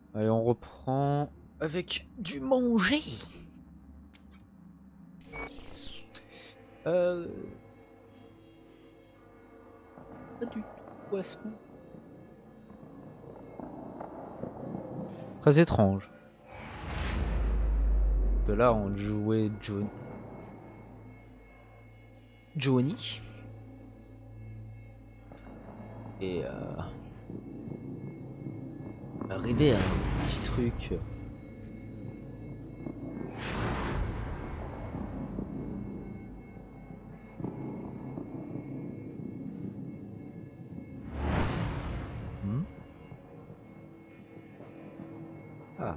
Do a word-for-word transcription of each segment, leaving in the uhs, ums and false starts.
Allez, on reprend avec du manger. Euh... Pas du tout poisson. Très étrange. De là, on jouait John... Johnny. Et euh... arrivé à un petit truc. Hmm. Ah.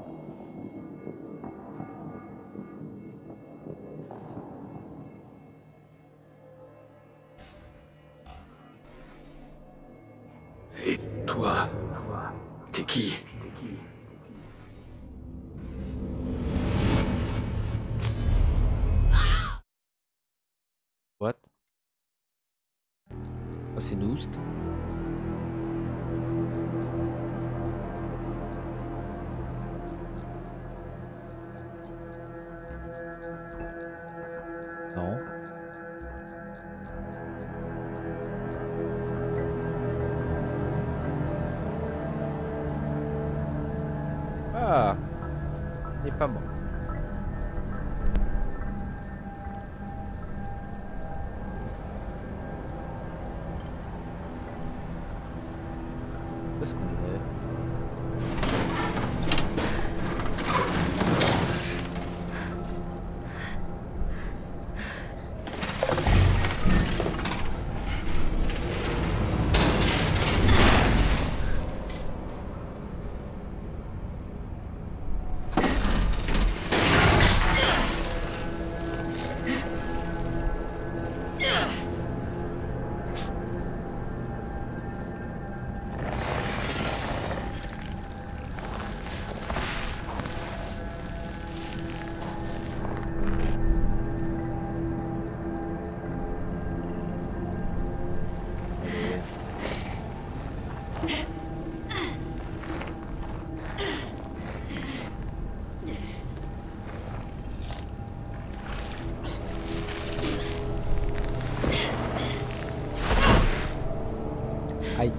Et toi, t'es qui? What? Ah, c'est Noost. Non. Ah, il n'est pas mort. Où est-ce qu'on est? Aïe.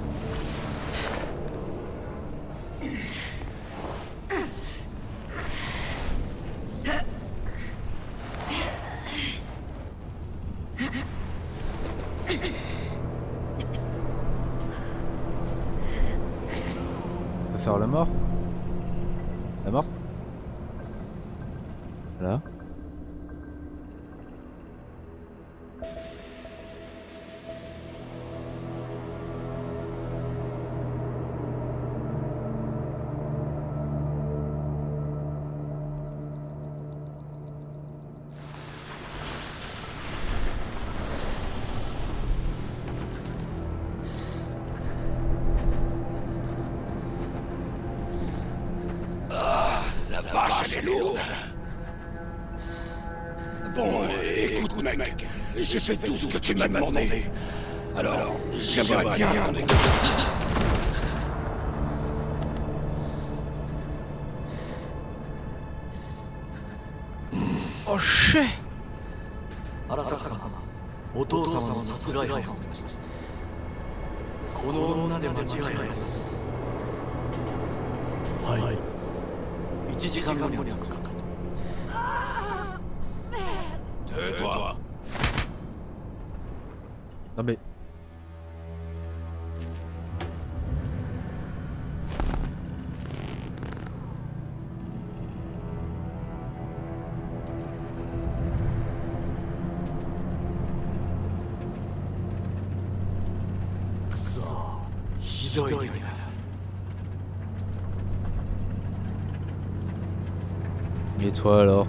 On peut faire le mort. La mort. Voilà. La vache, elle est lourde. Bon, écoute, mec, j'ai fait tout ce que tu m'as demandé. Alors, j'aimerais bien qu'on négocie. Oh shit. 荒坂様、お父様の殺害犯をこの女で間違いありません。はい。一時間後には着くかと。 Tais-toi. Non mais... Et toi alors?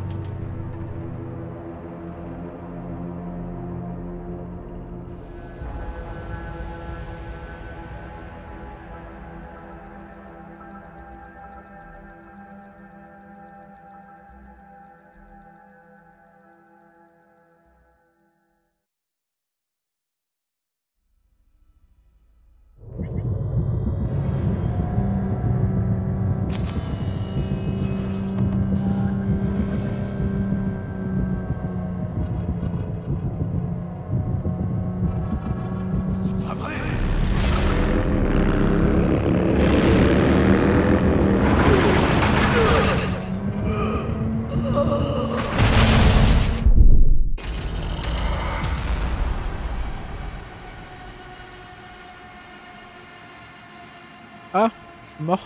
Mort.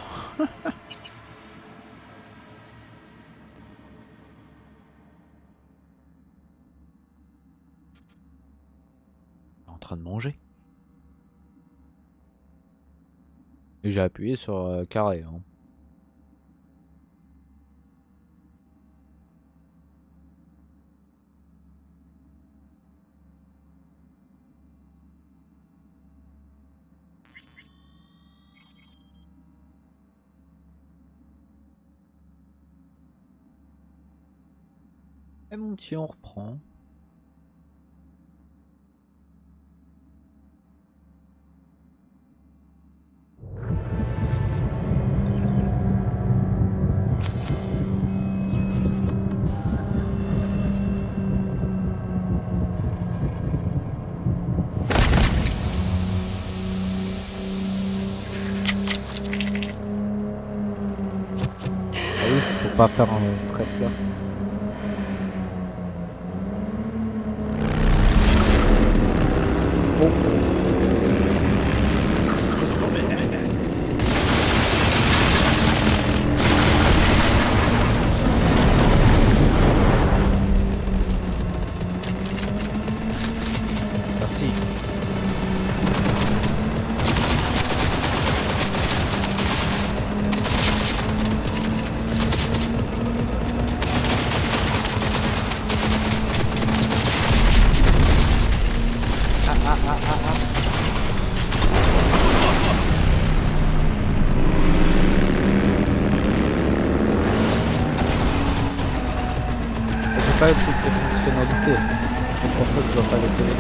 En train de manger. Et j'ai appuyé sur euh, carré. Hein. Et mon petit, on reprend. Ah oui, faut pas faire un trèfle là. Merci. Ah ah ah ah ah. J'ai pas toutes les fonctionnalités. C'est pour ça que je dois pas les télé.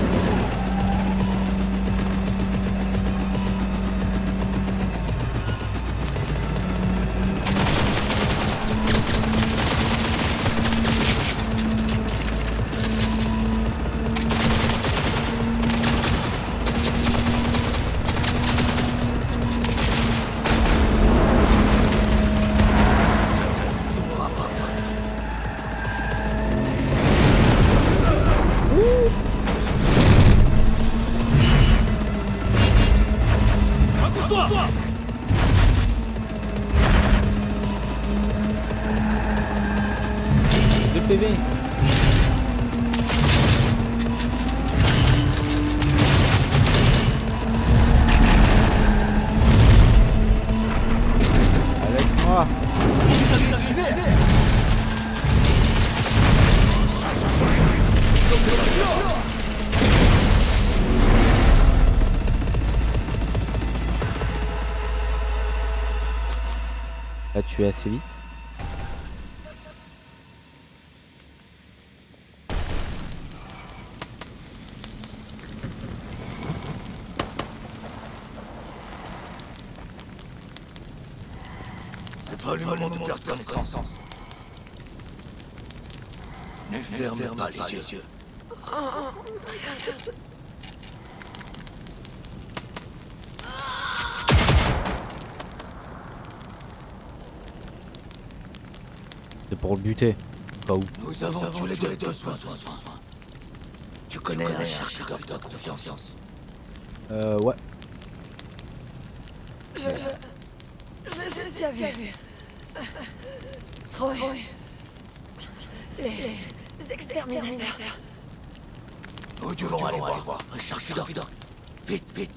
deux P V. Ah, laisse-moi. Là, tu es assez vite. C'est pas le moment de perdre connaissance. Ne fermez pas les yeux. C'est pour le buter. Pas où. Nous avons tous les deux besoin de soins. Tu connais un archidog de confiance? Euh, ouais. Je... je... je l'ai déjà vu. Trop. Les... les exterminateurs. Nous devons aller voir un archidog. Vite, vite.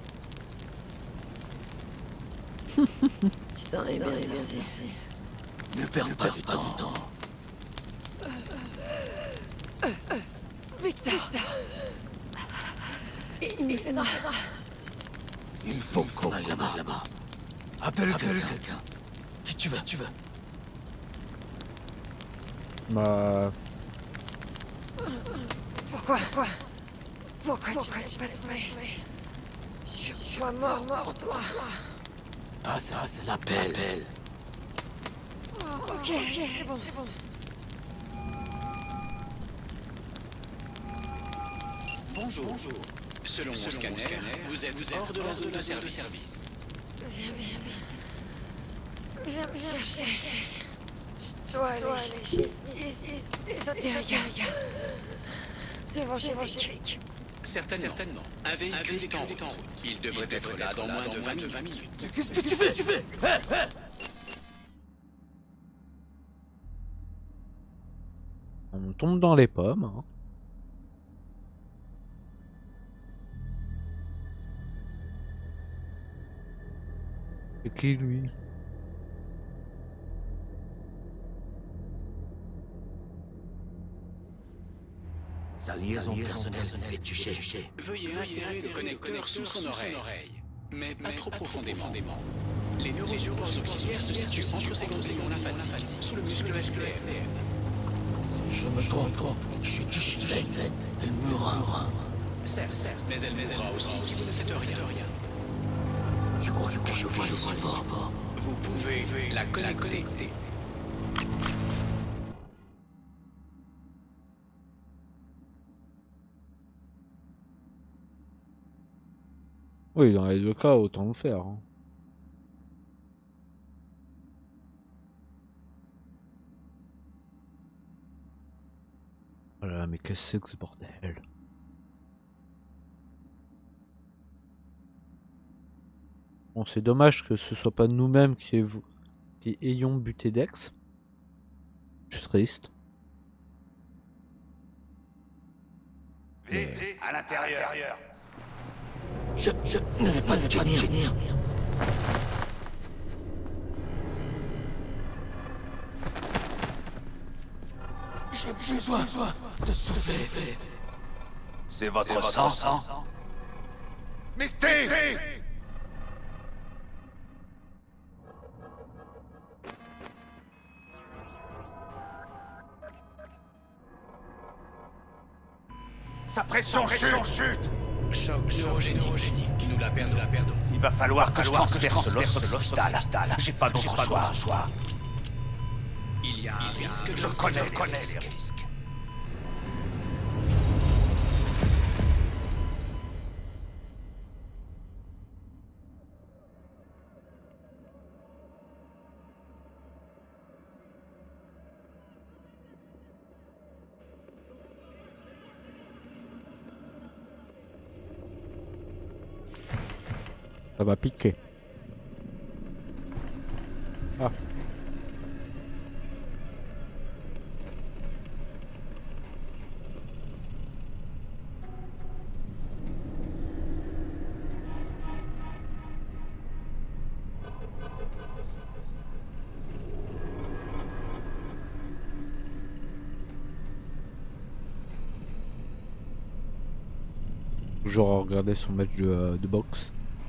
Tu t'en es bien sorti. Ne perds pas du temps. Victor. Il nous aidera. Il faut qu'on aille là-bas, là-bas. Appelle quelqu'un. Qui tu veux, tu veux. Bah... Pourquoi Pourquoi Pourquoi tu m'as pas tué? Je suis mort, mort, toi. Ah, ça, c'est l'appel. Ok, c'est bon, c'est bon. Bonjour. Bonjour. Selon, Selon mon scanner, scanner vous êtes, vous êtes hors de la zone de service. service. Viens, viens, viens. Viens me chercher. Je dois aller chez les ésotériques. Devant chez Vic. Certainement. Certainement. Un véhicule, Un véhicule est en route. route. Il devrait Il être là dans moins de vingt minutes. Qu'est-ce que tu fais? Tu fais hey, hey. On tombe dans les pommes. Hein. C'est qui lui? Sa liaison personnelle est touchée. Veuillez insérer le connecteur sous son oreille. Mais pas trop profondément. Les neurosupports auxiliaires se situent entre ces ganglions lymphatiques, sous le muscle S C M. Si je me trompe et que je touche une veine, elle mourra. Certes, mais elle mourra aussi si vous ne faites rien. Je crois que je vois le support. Vous pouvez la connecter. Oui, dans les deux cas, autant le faire. Hein. Voilà, mais qu'est-ce que c'est que ce bordel? Bon, c'est dommage que ce soit pas nous-mêmes qui, ayons... qui ayons buté Dex. Je suis triste. Vite, à l'intérieur. Je, je ne vais pas le tenir. tenir. J'ai besoin de souffler. C'est votre sang, sang. Misty! Sa pression chute, chute. Choc neurogénique, nous la perdons, la perdons. Il va falloir que je transperce l'os occipital. J'ai pas d'autre choix. Il y a un risque de... Je connais, je connais les risques. Ça va piquer. Ah. Toujours à regarder son match de, euh, de boxe.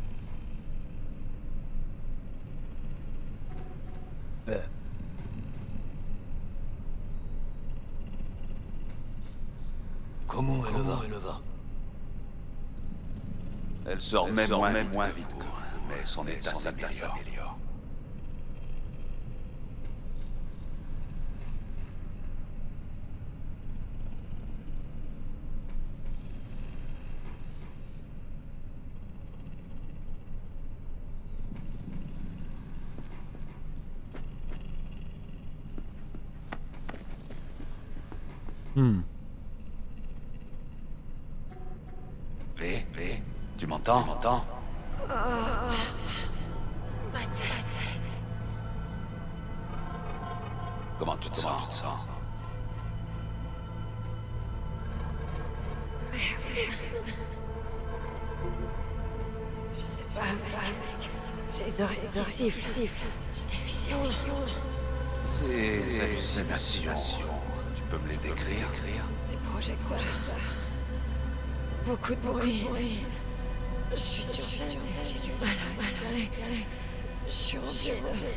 Comment elle va, elle va? Elle sort même moins, même moins vite, mais son état s'améliore. Hmm. V, V, tu m'entends, tu m'entends? Oh, ma tête. Comment tu te sens, tu te sens? Merde. Je sais pas, mec. J'ai les oreilles, les oreilles sifflent, sifflent. J'ai des visions. Ces hallucinations, tu peux me les décrire? Des projecteurs. Beaucoup de bruit. Je suis sur scène, j'ai du mal à respirer. Je suis remplie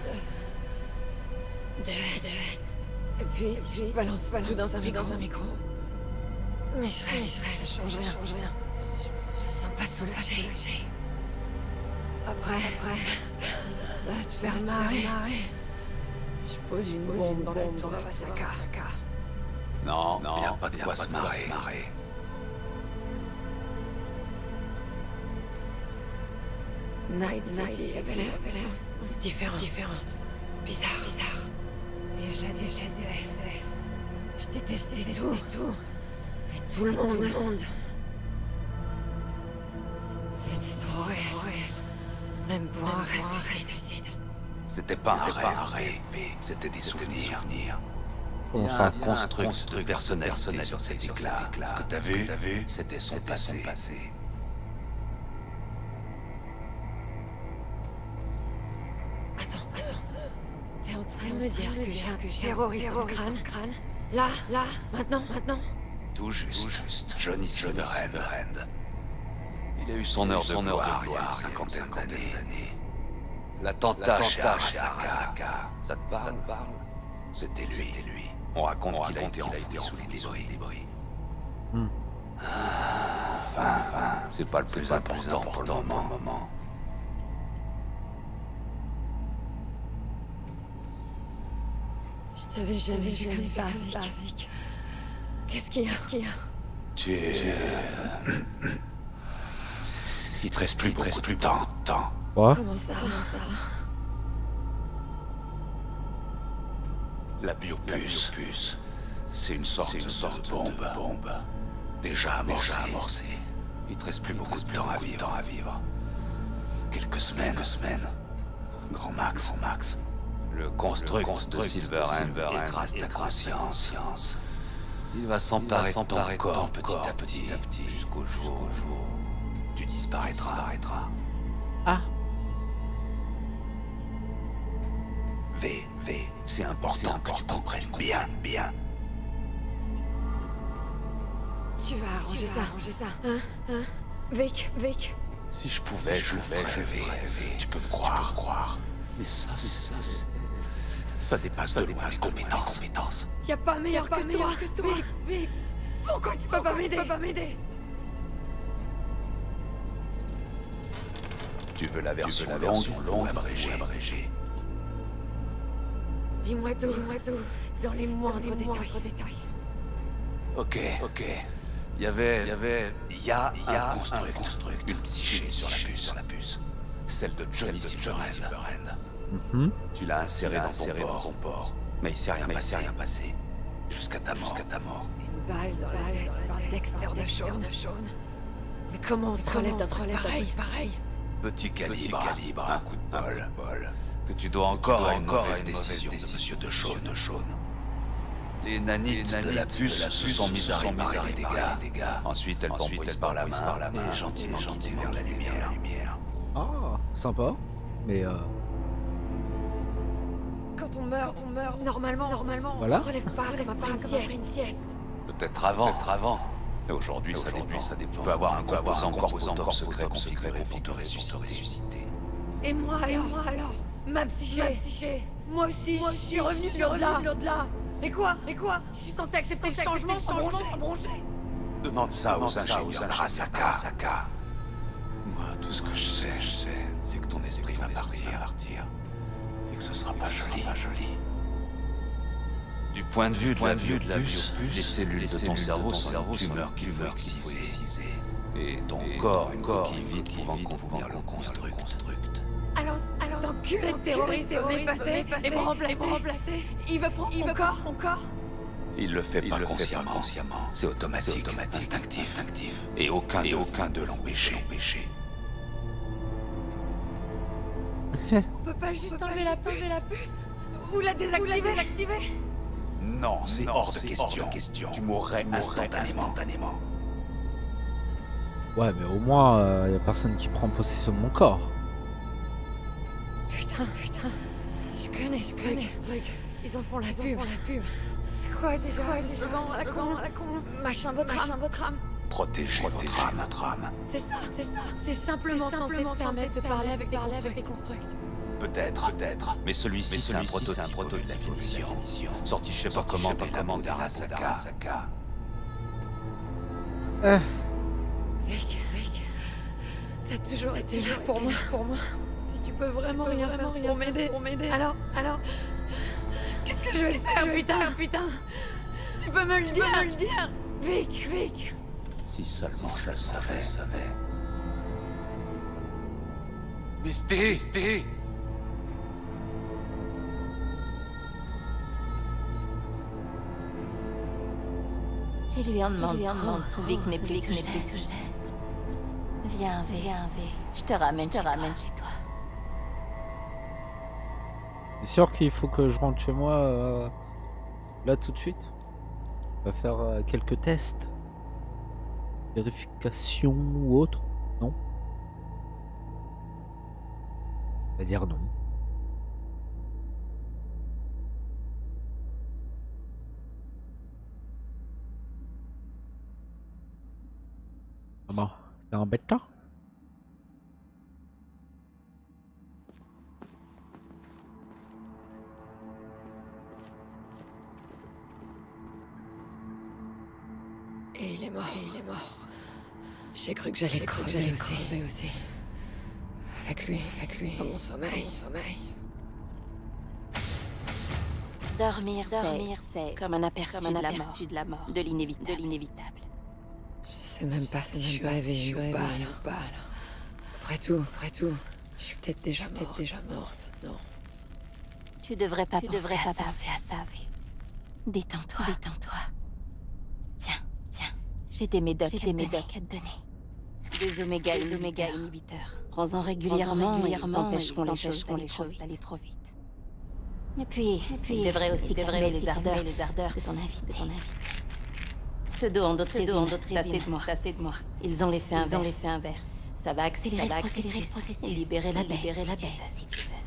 de... de haine. Et puis, je balance tout dans un micro. Dans un micro. Mais je réalise, ça change rien. Je me sens pas soulagée. Après, après, ça va te faire marrer. Je pose une bombe dans la tour Arasaka. Non, non, il n'y a pas de quoi se marrer. Night City avait l'air différente, différente, bizarre, bizarre. Et je la détestais. Je détestais tout, tout. Et tout le monde. C'était pas un rêve, c'était des souvenirs. Il y a Enfin, un construct de personnalité sur cet éclat. Ce que t'as vu, c'était son passé. Attends, attends. T'es en train de me dire que j'ai un terroriste au crâne, crâne Là, là, maintenant, maintenant Tout juste, Tout juste. Johnny Silverhand. Il a eu son heure de gloire il y a une cinquantaine d'années. L'attentat chez Arasaka. Ça te parle? C'était lui. On raconte qu'il a été enfoui sous les débris. Hmm. Enfin, enfin, c'est pas le plus important pour le moment. Je t'avais jamais vu comme ça, Vic. Qu'est-ce qu'il y a? Qu'est-ce qu'il y a? Tu es... Il te reste plus, il reste plus de temps. temps. Quoi? Comment ça? Comment ça? La biopuce, c'est une sorte, une sorte de bombe. bombe. Déjà amorcée. Il te reste plus beaucoup de temps à vivre. à vivre. Quelques semaines, Quelques semaines. Grand max, max. Le construct de Silverhand écrase ta conscience. Il va s'emparer de ton corps petit à petit, jusqu'au jour où tu disparaîtras. Ah. V, V, c'est important que tu comprennes bien, bien. Tu vas arranger ça, arranger ça. Hein? Hein? Vic, Vic. Si je pouvais, je pouvais rêver. Tu peux me croire, croire. Mais ça, ça, ça, ça dépasse de loin mes compétences. Y a pas meilleur que toi, Vic, Vic. Pourquoi tu peux pas m'aider? Tu veux la version longue ou abrégée? Dis-moi tout, dis-moi tout, dans les moindres détails. Ok, ok. Il y avait, il y avait, il y a, il y a un construct, construct, une psyché sur la puce, sur la puce, celle de Johnny Silverhand. Mm-hmm. Tu l'as inséré dans ton port, ton port, mais il s'est rien passé, rien passé, jusqu'à ta mort, jusqu'à ta mort. Une balle dans la tête par Dexter de Shaun. Mais comment on se relève d'un truc pareil, pareil? Petit calibre, calibre, un coup de bol, bol. Que tu dois encore à une mauvaise décision de Monsieur de Shaun. Les nanites de la puce se sont mises à réparer les dégâts. Ensuite, elles t'ont prise par la main et gentiment guidée vers la lumière. Ah, sympa. Mais euh... Quand on meurt, quand on meurt, normalement, normalement, voilà. on se relève pas comme après une sieste. Peut-être avant, peut-être avant. Et aujourd'hui, ça dépend. Ça dépend. Tu peux avoir un composant corps secret configuré pour te ressusciter. Et moi alors, et moi alors Ma psyché, Ma psyché. Moi aussi, moi aussi, je suis revenu de l'au-delà. Et quoi Et quoi Je suis censé accepter le changement sans broncher. Demande ça aux ingénieurs d'Arasaka. Moi, tout ce que je sais, je sais, c'est que ton esprit va partir, et que ce sera pas joli. Du point de vue de la vue de la puce, les cellules de ton cerveau sont une tumeur qui veut exciser. Et ton corps, une coquille vide pouvant contenir le construct. Alors, alors, cet enculé de terroriste veut m'effacer et me remplacer. Il veut prendre mon corps, mon corps. Il le fait pas consciemment. C'est automatique, instinctif. Et aucun et aucun de l'empêcher. On peut pas juste enlever la puce ou la désactiver. Non, c'est hors de question. Tu mourrais instantanément. Ouais, mais au moins, euh, y a personne qui prend possession de mon corps. Putain, putain. Je connais ce truc. Ils en font la pub. C'est quoi déjà le slogan à la con Machin votre âme. Protéger votre âme. C'est ça, c'est ça. C'est simplement censé permettre de parler avec des constructs. Peut-être, peut-être. Mais celui-ci, c'est un prototype de la finition. Sorti je sais pas comment, pas comment d'Arasaka. Euh. Vic, Vic. T'as toujours été là pour moi, pour moi. Si tu peux vraiment rien faire pour m'aider. Alors, alors. Qu'est-ce que je vais faire, putain, putain. Tu peux me le dire, me le dire. Vic, Vic. Si seulement je le savais. Misty, Misty. Tu lui en demandes trop. Vic n'est plus tout jeune. Viens, viens, viens. Je te ramène, je te ramène chez toi. C'est sûr qu'il faut que je rentre chez moi euh, là tout de suite. On va faire euh, quelques tests. Vérification ou autre. Non. On va dire non. Ah bon, c'est embêtant. Et il est mort, et il est mort. J'ai cru que j'allais cru que j'allais aussi. aussi. Avec lui, avec lui, dans mon sommeil, mon sommeil. Dormir, dormir, c'est comme un aperçu, comme un aperçu de la mort, de l'inévitable. De l'inévitable. Je sais même pas si je suis rêvée ou pas, ou pas. Après tout, après tout, je suis peut-être déjà, peut morte, déjà morte. Non. Tu devrais pas, tu penser, devrais pas à penser à ça, V. Détends-toi, détends-toi. Tiens, tiens, j'ai des médocs, j'ai des médocs à te donner. Des oméga, des oméga inhibiteurs. Prends-en régulièrement, régulièrement, ils empêcheront les choses d'aller trop vite, d'aller trop vite. Et puis, et puis, il devrait aussi, devrait aussi les ardeurs, les ardeurs de ton invité. De ton invité. Pseudo-endothrésine, ça c'est de moi, ça c'est de moi. Ils ont l'effet inverse. Ils ont l'effet inverse. Ça va accélérer, ça va accélérer le processus, et libérer la bête, libérer la bête, si tu veux.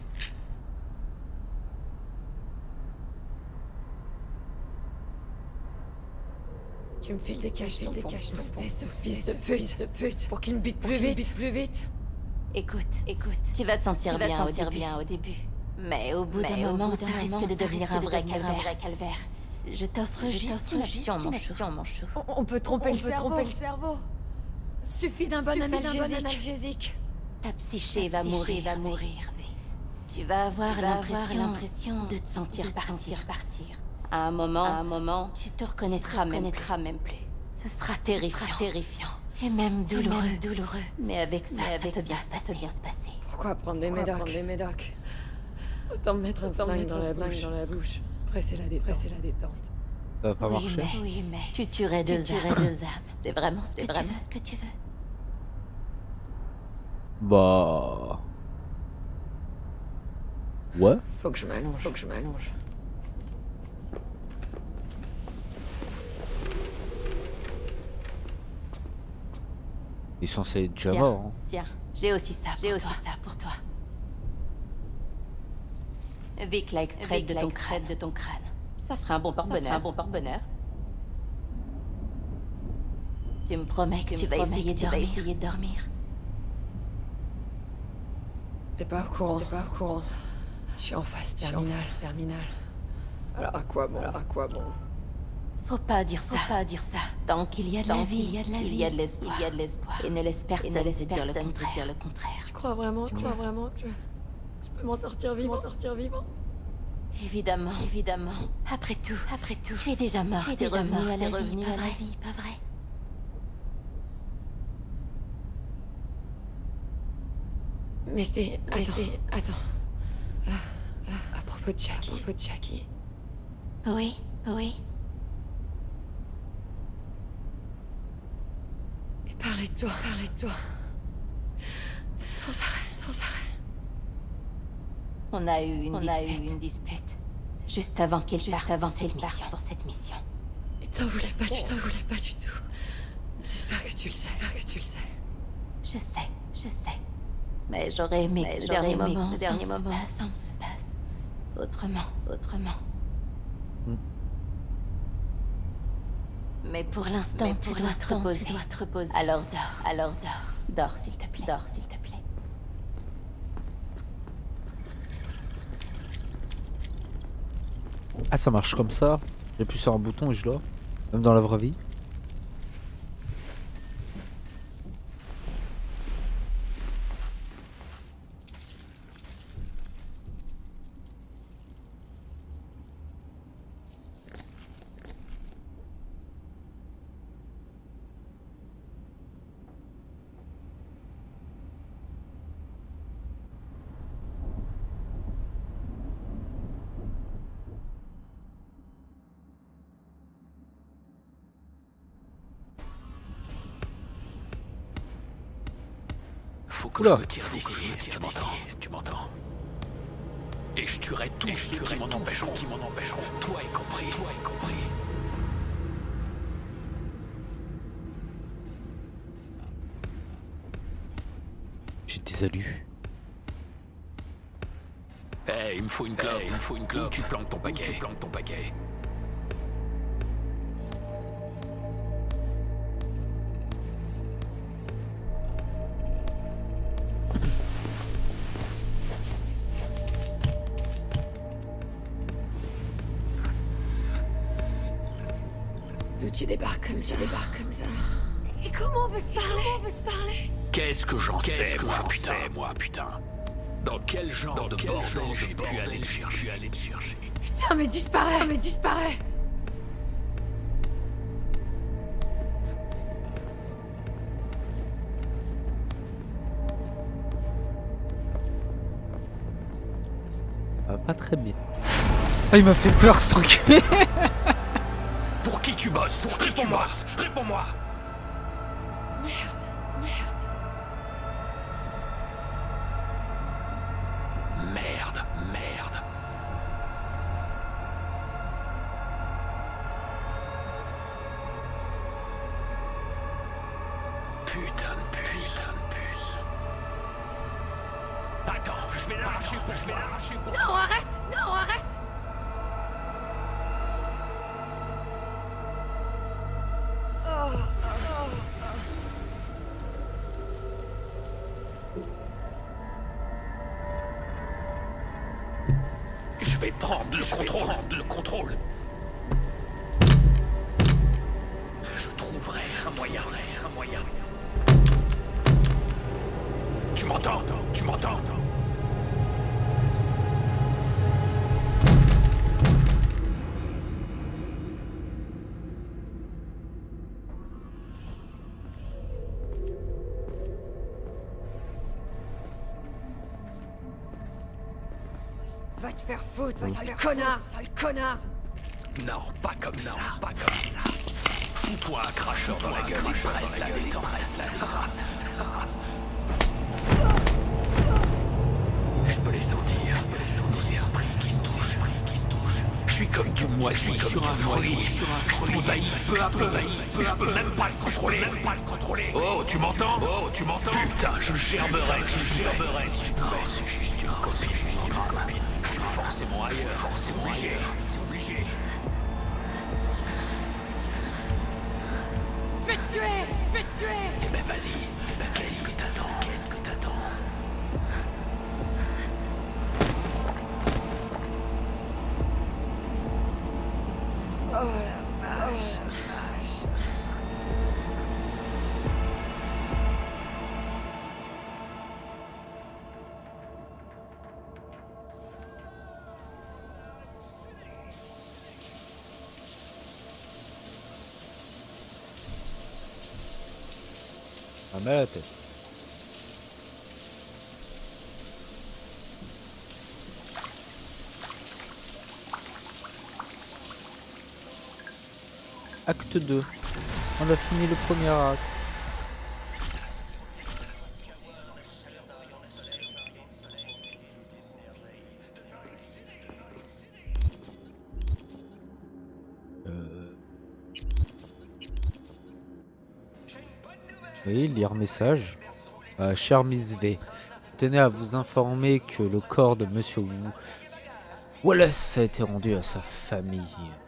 Tu me files des caches, des caches, pour ce fils de pute, de pute, pour qu'il me bute plus vite, bute plus vite. Écoute, écoute, tu vas te sentir bien, te sentir bien au début. Mais au bout d'un moment, ça risque de devenir un vrai calvaire. Je t'offre juste une option, mon chou. On peut tromper le cerveau. Suffit d'un bon analgésique. Ta psyché va mourir, va mourir. Tu vas avoir l'impression de te sentir partir, partir. À un moment, à un moment, tu te reconnaîtras, te reconnaîtras même, même plus. Ce sera terrifiant, sera terrifiant. Et même douloureux, et même douloureux. Mais avec ça, Mais avec ça, peut, bien ça peut bien se passer. Pourquoi prendre des médocs, prendre des médocs Autant me mettre un flingue dans, la bouche. dans la bouche. Presser la détente. Presser la détente. Ça va pas oui, marcher. Mais, oui, mais tu tuerais deux, tu tuerais deux âmes. C'est vraiment ce que, vraiment tu veux, ce que tu veux. Bah. Ouais. Faut que je m'allonge. Faut que je m'allonge. Il est censé être déjà tiens, mort. Hein. Tiens, j'ai aussi ça. J'ai aussi ça pour toi. Vic l'a extrait de ton crâne, de ton crâne. Ça fera un bon porte-bonheur. Un bon porte-bonheur. Tu me promets que tu, tu vas, promets essayer, que tu vas essayer de dormir. T'es pas au courant. T'es pas au courant. Je suis en phase terminale. terminale. Alors à quoi bon Alors à quoi bon Faut pas dire ça. Faut pas dire ça. Tant qu'il y a de la vie, il y a de la vie, il y a de l'espoir. Il y a de l'espoir. Et ne laisse personne te dire le contraire. le contraire. Tu crois vraiment Tu crois vraiment que je peux m'en sortir vivant M'en sortir vivant Évidemment, évidemment. Après tout, après tout, tu es déjà mort. Tu es déjà revenu à la vie, revenu à la vie, pas vrai? Mais c'est... Attends, attends. Euh, euh, à propos de Jackie. À propos de Jackie. Oui, oui. Et parlez de toi, parlez de toi. Sans arrêt, sans arrêt. On a eu une, On dispute. A eu une dispute. Juste avant qu'il parte avant cette mission. Pour cette mission. Et t'en voulais pas du tout, t'en voulais pas du tout. J'espère que tu le sais, j'espère que tu le sais. Je sais, je sais. Mais j'aurais aimé que le dernier moment, le dernier moment ensemble se passe. Autrement, autrement. Mm. Mais pour l'instant, tu, dois te reposer. tu dois te reposer. Alors dors, alors dors. Dors s'il te plaît. Dors s'il te plaît. Ah, ça marche comme ça. J'appuie sur un bouton et je dors. Même dans la vraie vie. Faut que Oula. je me tire d'ici, tu m'entends Tu m'entends Et je tuerai tous ceux qui m'en empêcheront, qui m'en empêcheront. Toi y compris, toi y compris. J'ai des alus. Eh, hey, il me faut une clope, hey, il me faut une clope. Où tu plantes ton paquet, tu plantes ton paquet. D'où tu débarques comme ça, tu débarques comme ça. Et comment on peut se parler, on peut se parler? Qu'est-ce que j'en sais, moi, putain, moi, putain. Dans quel genre Dans de quel bordel genre j'ai pu aller te chercher, aller te chercher. Putain, mais disparaît, mais disparaît. Ça va pas très bien. Ah, il m'a fait peur ce truc. Pour qui tu bosses? Pour qui tu bosses? Réponds-moi. Merde, merde. Merde, merde. Putain de puce, putain de puce. Attends, je vais l'arracher pour je vais l'arracher pour Non, arrête, non, arrête. Oh, oh, Je vais prendre le contrôle, prendre le contrôle. Je trouverai un moyen, un moyen. Tu m'entends? Tu m'entends? va te faire foutre, sale connard, sale connard. Non, pas comme ça, pas comme ça. Fous-toi un cracheur dans la gueule et presse la détente, presse la détente. Je peux les sentir, je peux les sentir, nos esprits qui se touchent, qui se touchent. Je suis comme du moisi sur un fruit, sur un fruit. M'envahis peu à peu, peu je peux même pas le contrôler, même pas le contrôler. Oh, tu m'entends? Oh, tu m'entends? Putain, je gerberais si je gerberais si je pouvais. C'est juste une copine, juste une copine. Je suis forcément ailleurs, forcément obligé, c'est obligé. Je vais te tuer, je vais te tuer. Eh ben vas-y, eh ben qu'est-ce que t'attends? Qu'est-ce que t'attends? Oh la vache, oh, la vache. Ah, mal à la tête. Acte deux. On a fini le premier acte. Euh... Oui, lire message. Euh, cher Miss V, tenez à vous informer que le corps de Monsieur Wu Wallace a été rendu à sa famille.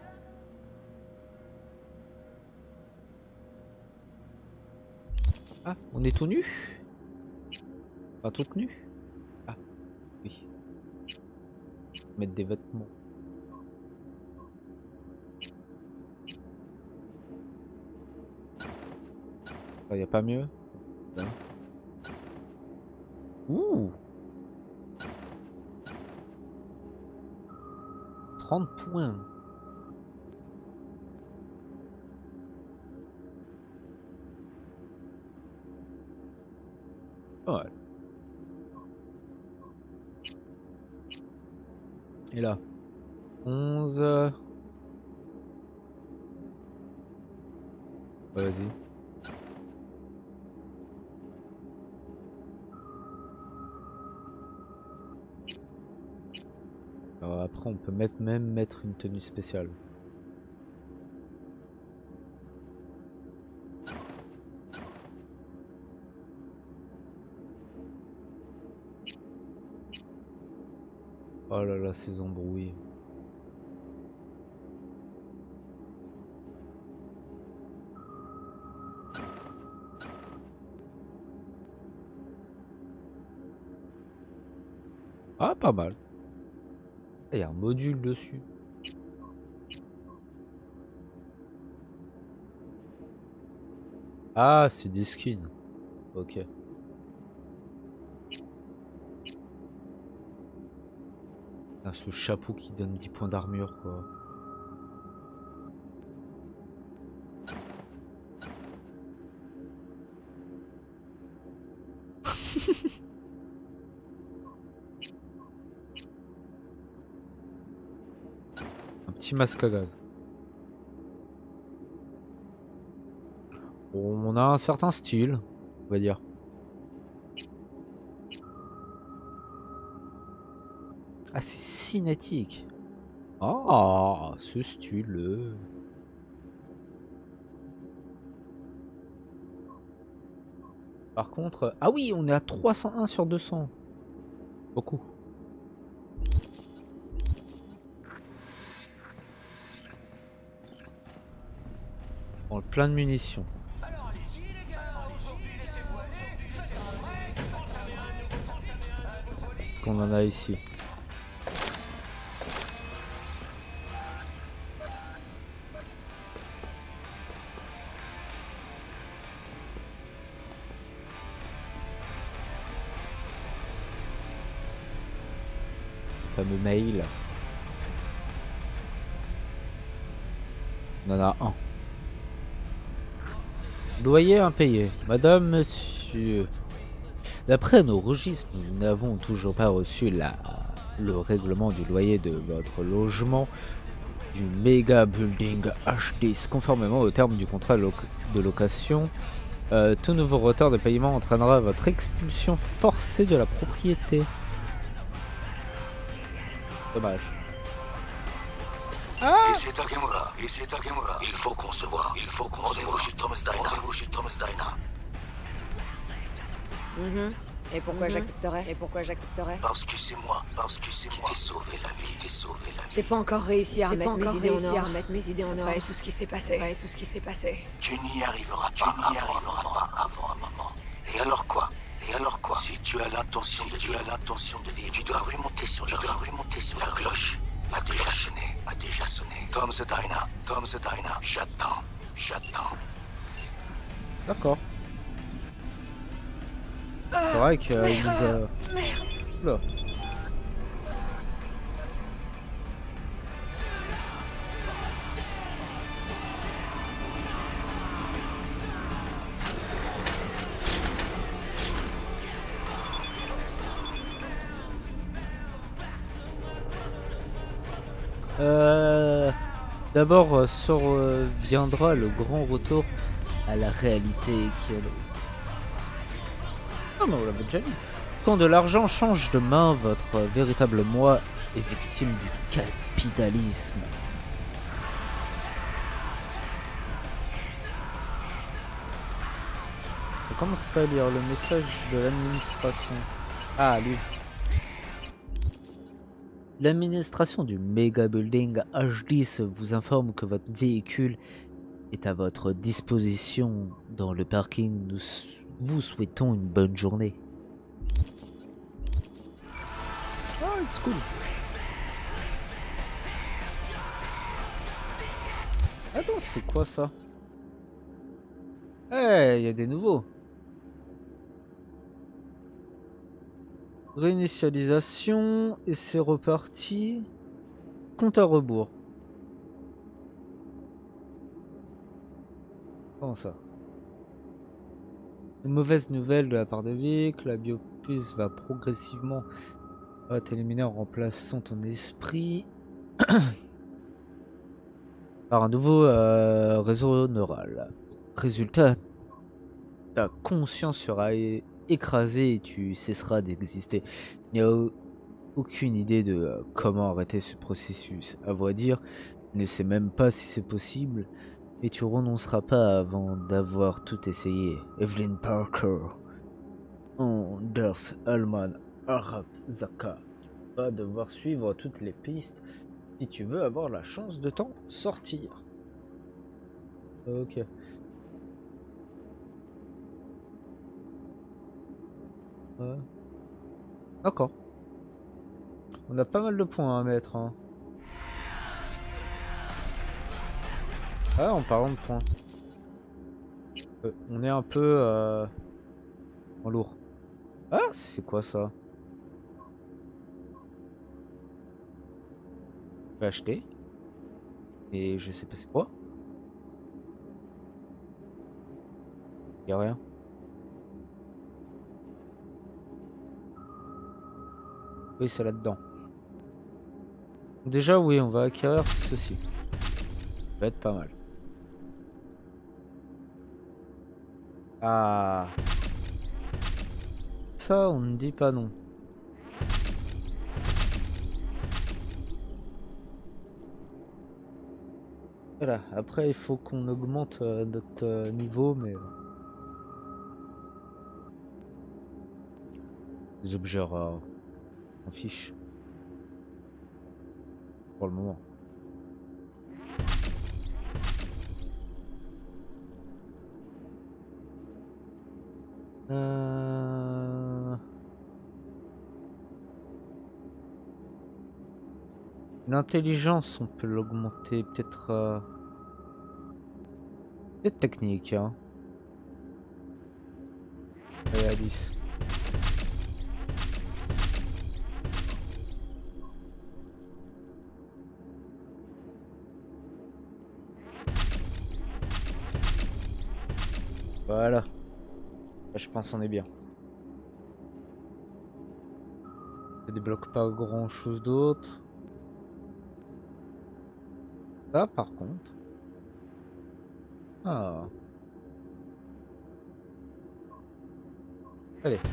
Ah, on est tout nu? Pas tout nu? Ah, oui. Mettre des vêtements. Il n'y a pas mieux? Là. Ouh! trente points. Ouais. Et là, onze. Ouais, vas-y. Alors après on peut mettre, même mettre une tenue spéciale. Oh là là, ces embrouilles. Ah, pas mal. Il y a un module dessus. Ah, c'est des skins. Ok. Ah, ce chapeau qui donne dix points d'armure, quoi. Un petit masque à gaz. On a un certain style, on va dire. Ah, c'est cinétique. Ah, ce style. Par contre, ah oui, on est à trois cent un sur deux cents. Beaucoup. On a plein de munitions. Qu'on en a ici. Le fameux mail. On en a un. Loyer impayé. Madame, monsieur. D'après nos registres, nous n'avons toujours pas reçu la, le règlement du loyer de votre logement du méga building H dix. Conformément aux termes du contrat loc de location, euh, tout nouveau retard de paiement entraînera votre expulsion forcée de la propriété. Dommage. Ah, ici Takemura, ici Takemura. Il faut qu'on se voit, il faut qu'on se voit. Rendez-vous chez Thomas Dina. Rendez-vous chez Thomas Dina. Mm-hmm. Et pourquoi mm-hmm. j'accepterais Et pourquoi j'accepterais Parce que c'est moi, parce que c'est moi qui t'ai sauvé la vie, qui t'ai sauvé la vie. J'ai pas encore réussi à remettre mes idées en ordre. remettre mes idées en ordre. Et tout ce qui s'est passé. Et tout ce qui s'est passé. Tu n'y arriveras pas, tu n'y arriveras pas avant un moment. Et alors quoi Et alors quoi Si tu as l'intention de, tu as l'intention de vivre, tu dois remonter sur, tu dois remonter sur la cloche. A déjà sonné, a déjà sonné. Tom Sedina, Tom Sedina, j'attends, j'attends. D'accord. C'est vrai qu'il euh, nous a... Oula. Euh, D'abord euh, surviendra euh, le grand retour à la réalité qui est le... Ah mais on l'avait déjà dit. Quand de l'argent change de main, votre véritable moi est victime du capitalisme. On commence à lire le message de l'administration. Ah lui. L'administration du méga building H dix vous informe que votre véhicule est à votre disposition dans le parking. Nous vous souhaitons une bonne journée. Ah, oh, it's cool. Attends, c'est quoi ça? Eh, hey, il y a des nouveaux. Réinitialisation et c'est reparti. Compte à rebours. Comment ça? Une mauvaise nouvelle de la part de Vic, la biopuce va progressivement va t'éliminer en remplaçant ton esprit par un nouveau euh, réseau neural. Résultat, ta conscience sera é écrasée et tu cesseras d'exister. Il n'y a aucune idée de euh, comment arrêter ce processus. À vrai dire, tu ne sais même pas si c'est possible, et tu renonceras pas avant d'avoir tout essayé. Evelyn Parker, Anders Hellman, Arabzaka. Tu vas devoir suivre toutes les pistes si tu veux avoir la chance de t'en sortir. Ok. Ouais. D'accord. On a pas mal de points à mettre. Hein. Ah, en parlant de points. Euh, on est un peu euh, en lourd. Ah, c'est quoi ça? Je vais acheter. Et je sais pas c'est quoi. Y'a rien. Oui, c'est là-dedans. Déjà, oui, on va acquérir ceci. Ça va être pas mal. Ah. Ça, on ne dit pas non. Voilà, après il faut qu'on augmente euh, notre euh, niveau, mais... Les objets rares, on fiche. Pour le moment. Euh... L'intelligence, on peut l'augmenter, peut-être... Euh... Peut-être technique, hein. Allez, à dix. Voilà. Là, je pense qu'on est bien. Ça débloque pas grand chose d'autre. Ça par contre. Ah. Allez.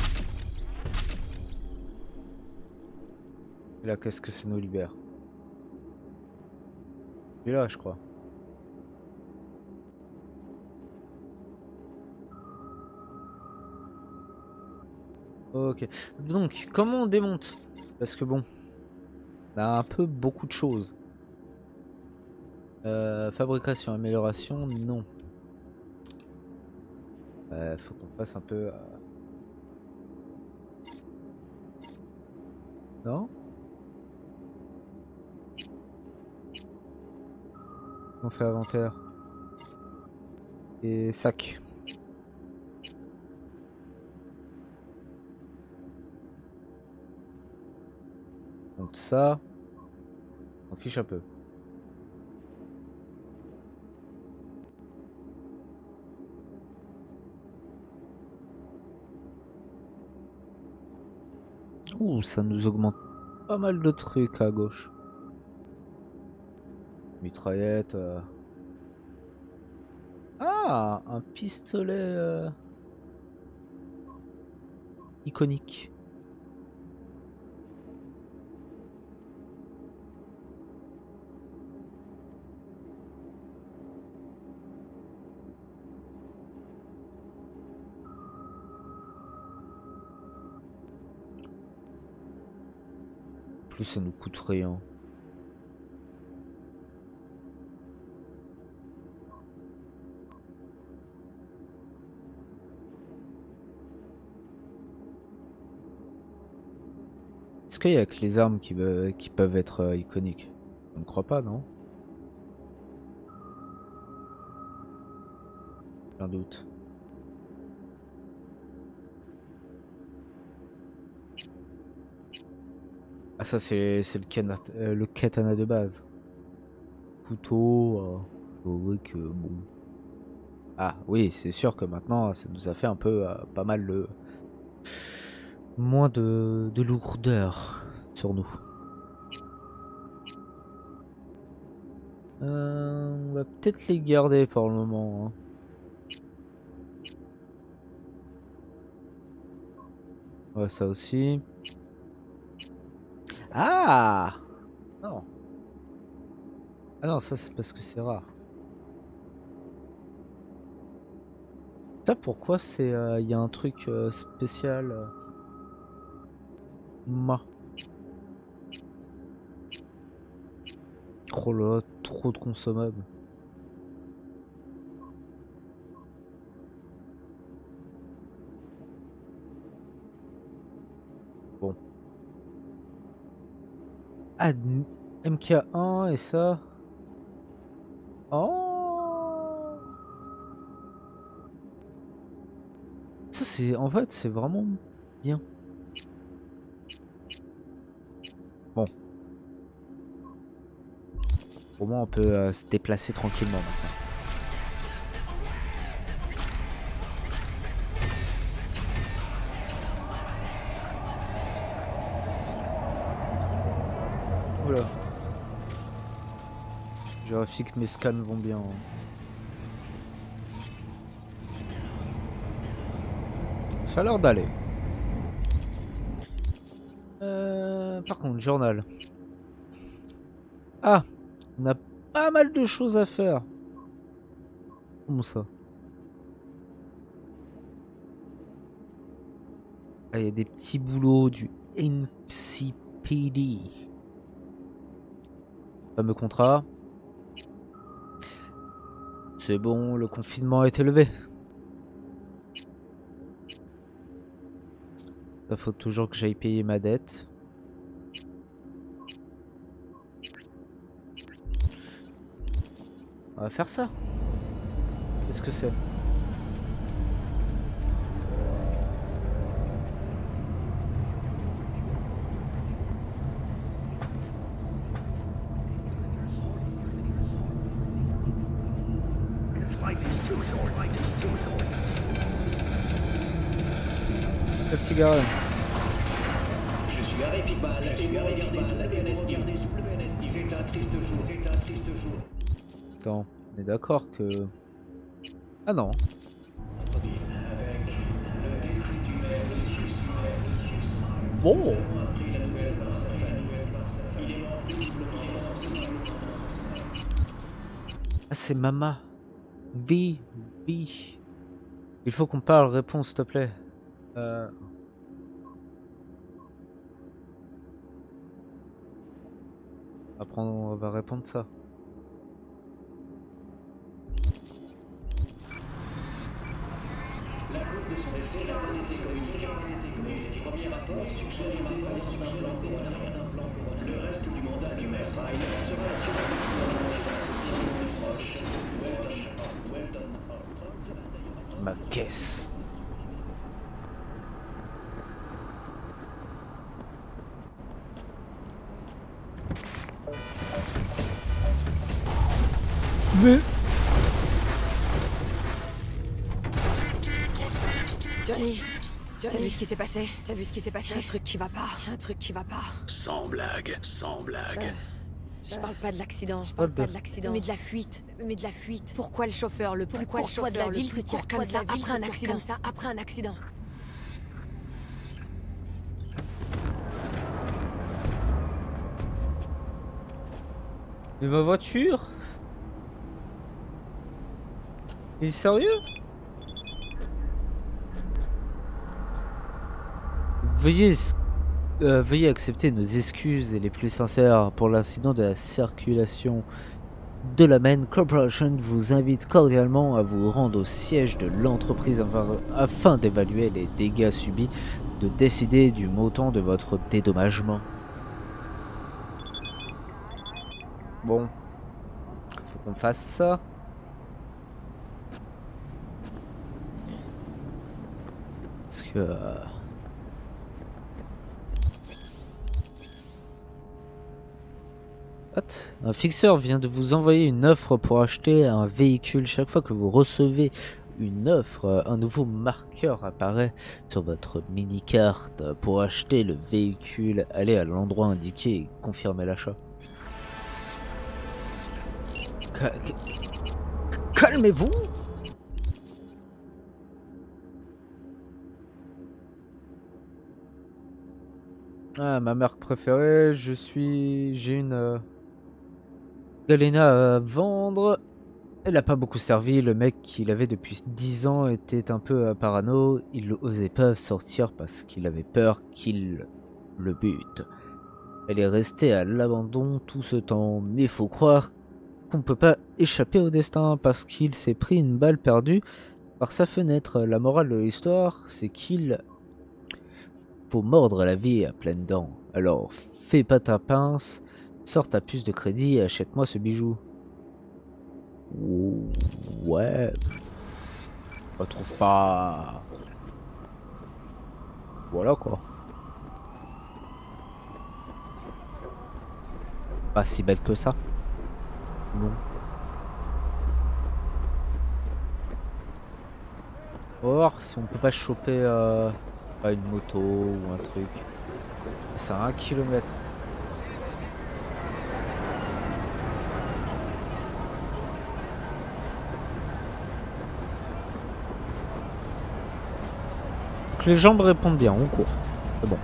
Et là, qu'est-ce que ça nous libère? Et là, je crois. Ok. Donc, comment on démonte? Parce que bon, on a un peu beaucoup de choses. Euh, fabrication, amélioration, non. Euh, faut qu'on fasse un peu... Euh... Non? On fait inventaire. Et sac. Donc ça, on fiche un peu. Ouh, ça nous augmente pas mal de trucs à gauche. Mitraillette. Euh... Ah, un pistolet euh... iconique. Plus ça nous coûte rien. Est-ce qu'il y a que les armes qui, euh, qui peuvent être euh, iconiques? On ne croit pas, non? Plein doute. Ah ça c'est le, kana, euh, le katana de base. Couteau, euh, je vois que bon. Ah oui, c'est sûr que maintenant ça nous a fait un peu euh, pas mal de moins de, de lourdeur sur nous. Euh, on va peut-être les garder pour le moment. Hein. Ouais, ça aussi. Ah non. Ah non, ça c'est parce que c'est rare. Ça pourquoi c'est... Il euh, y a un truc euh, spécial euh... Ma. Oh là là, trop de consommables. Bon. Ah, M K un et ça. Oh. Ça c'est... En fait c'est vraiment bien. Bon. Au moins on peut euh, se déplacer tranquillement maintenant. Oula. Je vérifie que mes scans vont bien. Hein. Ça a l'air d'aller. Euh, par contre, journal. Ah, on a pas mal de choses à faire. Comment ça? Ah, il y a des petits boulots du N C P D. Fameux contrat. C'est bon, le confinement a été levé. Il faut toujours que j'aille payer ma dette. On va faire ça. Qu'est-ce que c'est? Le petit gars. Je suis Arif Iqbal et vous regardez W N S News. C'est un triste jour. C'est un triste jour. Attends, on est d'accord que... Ah non. Bon. Ah c'est Mama. V. V. Il faut qu'on parle, réponse s'il te plaît. Euh... On va, prendre, on va répondre ça. La cause de son décès n'a pas été communiquée. Les premiers rapports suggèrent qu'il fallait sur un plan coronaire. Le reste du mandat du maître Rainer sera assuré par son Ma caisse. Mais... Johnny, Johnny, t'as vu ce qui s'est passé? T'as vu ce qui s'est passé? Un truc qui va pas, un truc qui va pas. Sans blague, sans blague. Je, je parle pas de l'accident, je parle pas de l'accident, mais de la fuite, mais de la fuite. Pourquoi le chauffeur, le plus courtois de la ville se tire comme ça après un accident? Comme ça après un accident. Mais ma voiture? Il est sérieux? Veuillez, euh, veuillez accepter nos excuses et les plus sincères pour l'incident de la circulation de la Main Corporation. Vous invite cordialement à vous rendre au siège de l'entreprise afin d'évaluer les dégâts subis, de décider du montant de votre dédommagement. Bon, faut qu'on fasse ça. Parce que... Euh... Un fixeur vient de vous envoyer une offre pour acheter un véhicule. Chaque fois que vous recevez une offre, un nouveau marqueur apparaît sur votre mini-carte. Pour acheter le véhicule, allez à l'endroit indiqué et confirmez l'achat. Calmez-vous. Ah, ma marque préférée, je suis... J'ai une... Euh... Galena à vendre. Elle n'a pas beaucoup servi, le mec qu'il avait depuis dix ans était un peu euh, parano, il n'osait pas sortir parce qu'il avait peur qu'il le bute. Elle est restée à l'abandon tout ce temps, mais il faut croire qu'on ne peut pas échapper au destin parce qu'il s'est pris une balle perdue par sa fenêtre. La morale de l'histoire, c'est qu'il faut mordre la vie à pleines dents. Alors fais pas ta pince, sors ta puce de crédit et achète-moi ce bijou. Ouais, je trouve pas. Voilà quoi. Pas si belle que ça. Non. On va voir si on peut pas choper euh, pas une moto ou un truc. C'est à un kilomètre. Donc les jambes répondent bien, on court. C'est bon.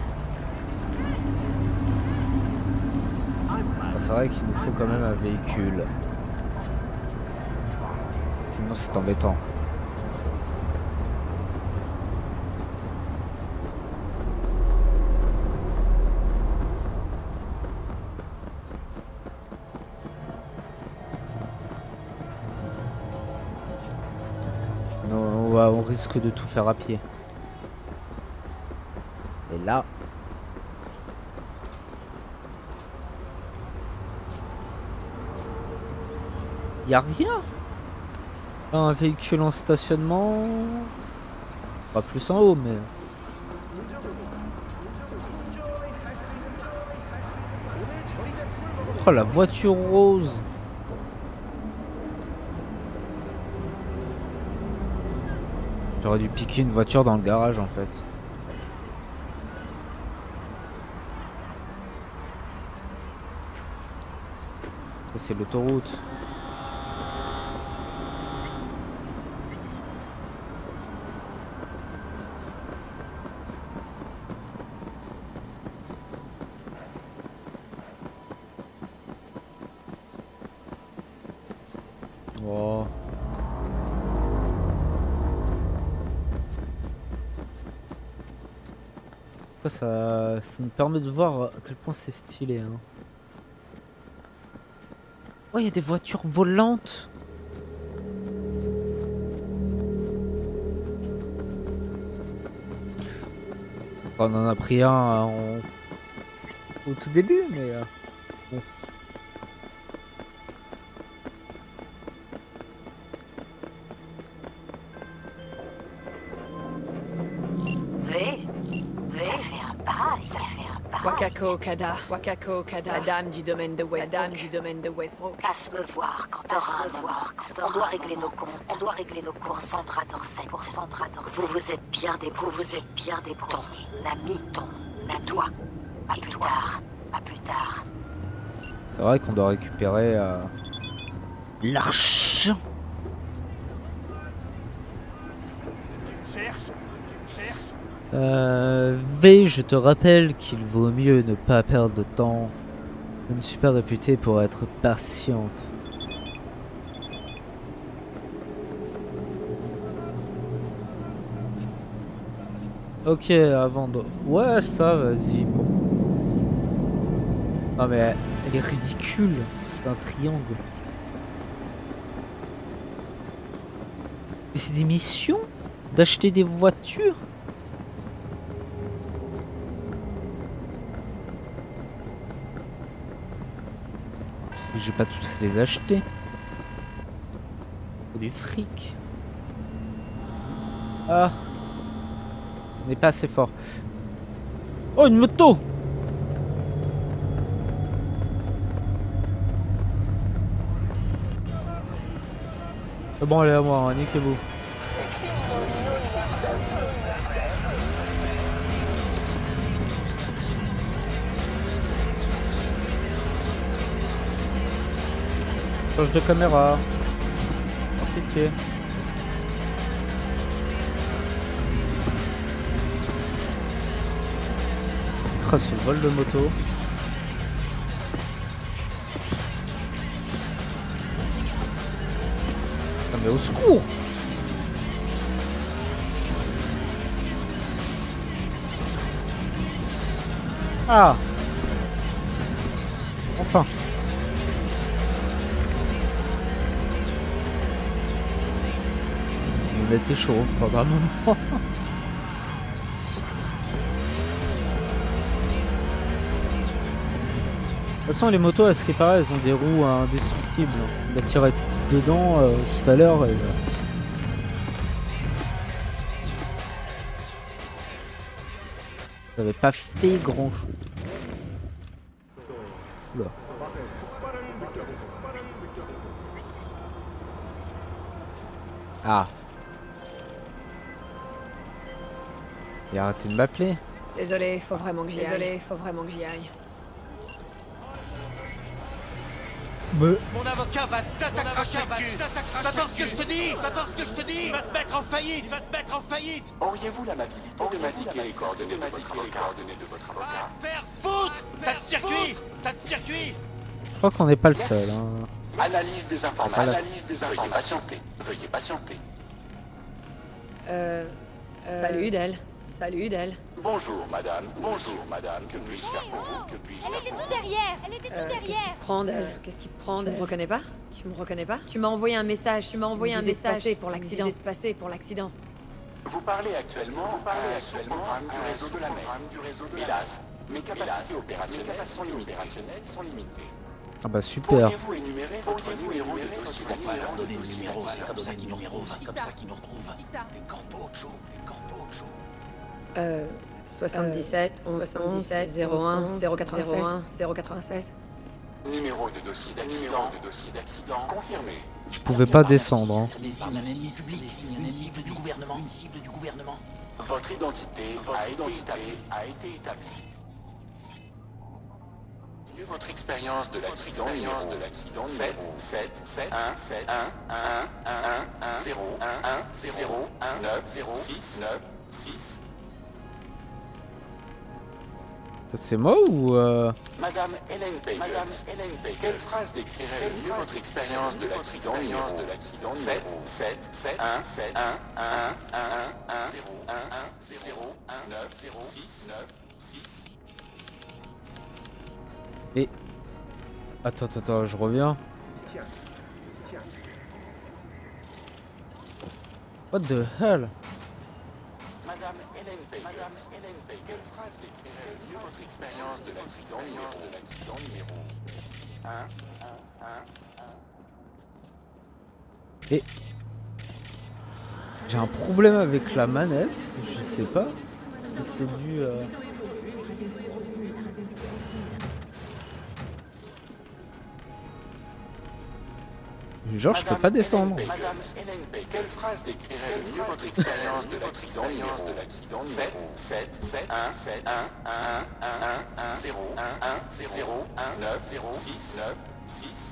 C'est vrai qu'il nous faut quand même un véhicule. Sinon c'est embêtant. Non, on, va, on risque de tout faire à pied. Et là... Y a rien. Un véhicule en stationnement. Pas plus en haut, mais... Oh, la voiture rose. J'aurais dû piquer une voiture dans le garage, en fait. Ça, c'est l'autoroute. Oh. Ça, ça me permet de voir à quel point c'est stylé. Hein. Oh, il y a des voitures volantes. On en a pris un en... au tout début, mais euh, bon. Wakako Okada, Wakako Okada, la dame du domaine de Westbrook, la dame du domaine de Westbrook. Passe me voir quand t'auras un voir, quand on doit régler nos comptes, on doit régler nos comptes. Sandra Dorset, pour Sandra Dorset. Vous vous êtes bien débrouillé, vous êtes bien débrouillé. L'ami, ton, la toi. À plus tard, à plus tard. C'est vrai qu'on doit récupérer euh, l'argent. Tu me cherches? Tu me cherches? Euh, V, je te rappelle qu'il vaut mieux ne pas perdre de temps. Je ne suis pas réputé pour être patiente. Ok, avant de... Ouais, ça, vas-y. Bon. Non mais elle est ridicule. C'est un triangle. Mais c'est des missions d'acheter des voitures. Je vais pas tous les acheter. Faut du fric. Ah. On n'est pas assez fort. Oh, une moto! C'est bon, allez à moi, hein, niquez-vous. Change de caméra. Par pitié. Ah, ce vol de moto. Ah, mais au secours! Ah! Enfin! On était chaud pendant un moment. De toute façon, les motos, à ce qui paraît, elles ont des roues indestructibles. On a tiré dedans euh, tout à l'heure et... Euh... ça n'avait pas fait grand chose. Oula. Ah. Il a arrêté de m'appeler. Désolé, faut vraiment que j'y aille. Désolé, faut vraiment que j'y aille. Mais... Mon avocat va t'attaquer le cul. T'entends ce que je te dis? T'entends ce que je te dis? Il va se mettre en faillite. Il va se mettre en faillite. Auriez-vous l'amabilité de m'indiquer les coordonnées de votre avocat? Va te faire foutre. T'as de circuit. T'as de circuit. Je crois qu'on n'est pas le seul. Hein. Analyse des informations. Analyse des informations. Veuillez patienter. Veuillez patienter. Euh... euh salut, Del. Salut, Del. Bonjour, madame. Bonjour, madame. Que puis-je faire pour vous? Que puis-je faire Elle était pour tout derrière. Elle était tout Euh, derrière. Qu'est-ce qui te prend, Del? Qu'est-ce qui te prend, Del? Tu me reconnais pas? Tu me reconnais pas? Tu m'as envoyé un message. Tu m'as envoyé un message pour l'accident. De passer pour l'accident. Vous parlez actuellement, vous parlez actuellement du réseau de la mer. Du réseau de Hélas, mes capacités opérationnelles sont limitées. Sont limitées. Ah bah super. Pourriez-vous énumérer votre numéro de dossier d'accident? Alors donnez le numéro, c'est comme ça qu'ils nous retrouvent. C'est comme ça qu'ils nous retrouvent. Les corpos de jour, les corpos de jour. Euh... soixante-dix-sept, onze, soixante-dix-sept, zéro un, zéro quatre-vingt-seize, zéro quatre-vingt-seize. Numéro de dossier d'accident, de dossier d'accident confirmé. Je pouvais pas descendre. Hein. Mais c'est un ennemi public, une cible du gouvernement, une cible du gouvernement. Votre identité a été établie. A été établie. Votre expérience de l'accident de l'accident sept sept sept un sept un un un un zéro un un zéro un neuf zéro six neuf six. C'est moi ou euh... Madame Hélène Baker. Madame Hélène Baker. Quelle phrase décrirait le mieux votre expérience de l'accident de l'accident sept sept sept un sept un un un un zéro un un zéro un neuf zéro six neuf six. Et... Attends, attends, attends, je reviens. What the hell? Madame Hélène Baker. Madame Hélène Baker. Quelle phrase décrirait le mieux votre expérience de l'accident de l'accident numéro un un un un. Et... J'ai un problème avec la manette, je sais pas si c'est dû à... Genre je peux pas descendre. Madame Hélène Baker, quelle phrase décrirait le mieux votre expérience de l'accident de l'accident sept sept sept un sept un un un un zéro un un zéro un neuf zéro six neuf six.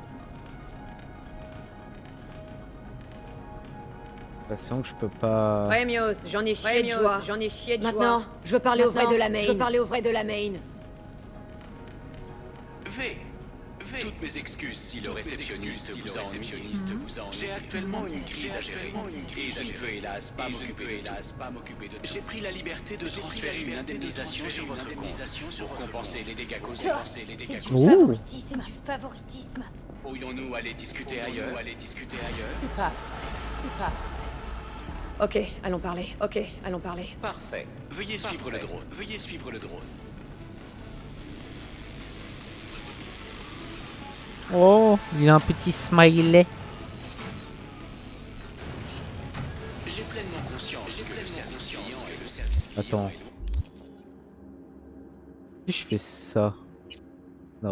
De toute façon que je peux pas... Rémios, j'en ai chié de joie. J'en ai chié de joie. Maintenant, je veux parler au vrai de la main. Je veux parler au vrai de la main. V. V. Toutes mes excuses si le réceptionniste vous a ennuyé. J'ai actuellement une crise à gérer. Et je ne peux hélas pas m'occuper hélas pas m'occuper de... J'ai pris la liberté de transférer une indemnisation sur votre compte pour compenser les dégâts causés. C'est du favoritisme. Du favoritisme. Pourrions-nous aller discuter ailleurs? Aller discuter ailleurs? C'est pas... C'est pas... Ok, allons parler. Ok, allons parler. Parfait. Veuillez suivre le drone. Veuillez suivre le drone. Oh, il a un petit smiley. J'ai pleinement conscience que le service client est le service client. Attends. Si je fais ça. Non.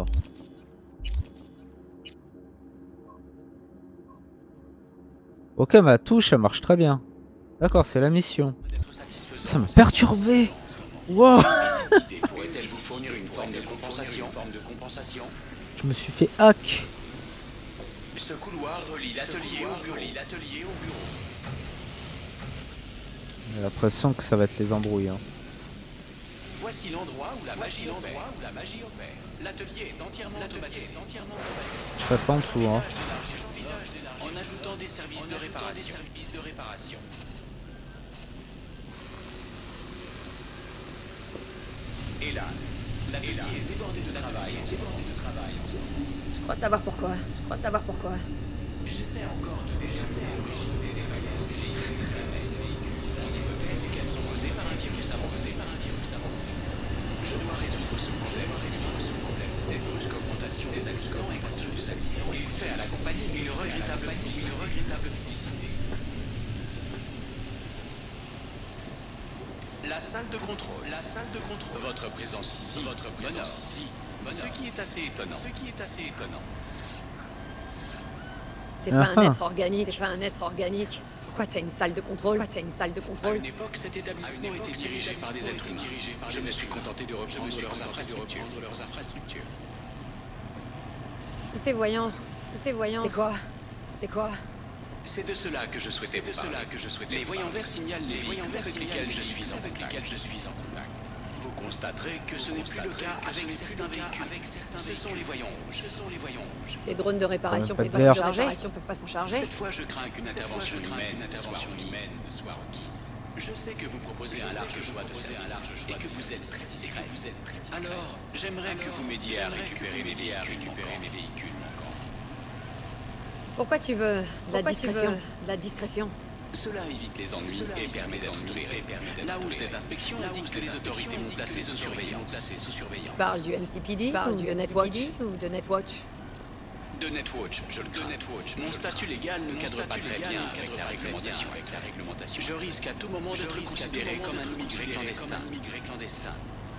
Ok, ma touche, elle marche très bien. D'accord, c'est la mission. Ça m'a perturbé. Wow. Pourrait-elle vous fournir une forme de compensation? Je me suis fait hack. Ce couloir relie l'atelier au bureau. L'atelier au bureau. J'ai l'impression que ça va être les embrouilles. Hein. Voici l'endroit où la magie opère. Où la magie opère. L'atelier est entièrement automatisé. Entièrement automatisé. Je passe pas en dessous, hein. En ajoutant des services de réparation. Services de réparation. Hélas, l'atelier est débordé de travail. Débordé de travail. Je crois savoir pourquoi. Je crois savoir pourquoi. J'essaie encore de déjouer l'origine des défaillances des véhicules. Mon hypothèse est qu'elles sont causées par un virus avancé. Par un virus avancé. Je dois résoudre ce problème. Résoudre ce problème. Cette brusque augmentation des accidents et cause des accidents et fait à la compagnie une regrettable publicité. Une regrettable publicité. La salle de contrôle. La salle de contrôle. Votre présence ici. Votre présence ici. Ce qui est assez étonnant. Ce qui est assez étonnant. T'es pas un être organique. T'es pas un être organique. Pourquoi t'as une salle de contrôle? Pourquoi t'as une salle de À contrôle? une époque, cet établissement était dirigé par des êtres humains. Je me suis contenté de reprendre leurs infrastructures. leurs infrastructures. Tous ces voyants. Tous ces voyants. C'est quoi? C'est quoi? C'est de cela que je souhaitais de cela que je souhaitais. Les voyants verts signalent les voyants verts avec lesquels je suis en avec lesquels je suis en contact. Vous constaterez que ce n'est plus le cas avec certains véhicules. Avec certains ce sont les voyants rouges. Ce sont les voyants rouges. Les drones de réparation pas peuvent de pas verre. s'en charger. peuvent pas s'en charger. Cette fois, je crains qu'une intervention humaine, intervention humaine ne soit requise. Je sais que vous proposez un large choix de services et que vous êtes très discret. Vous êtes très discret. Alors, j'aimerais que vous m'aidiez à récupérer mes véhicules, récupérer mes véhicules manquants. Pourquoi tu veux de la discrétion? De la discrétion. Cela évite les ennuis et permet d'être toléré. La hausse des inspections indique que les autorités m'ont placé sous surveillance. Tu parles du N C P D ou de Netwatch ou de Netwatch? De Netwatch, je le crains. Mon statut légal ne cadre pas très bien avec la réglementation. Avec la réglementation. Je risque à tout moment d'être considéré comme un immigré clandestin. immigré clandestin.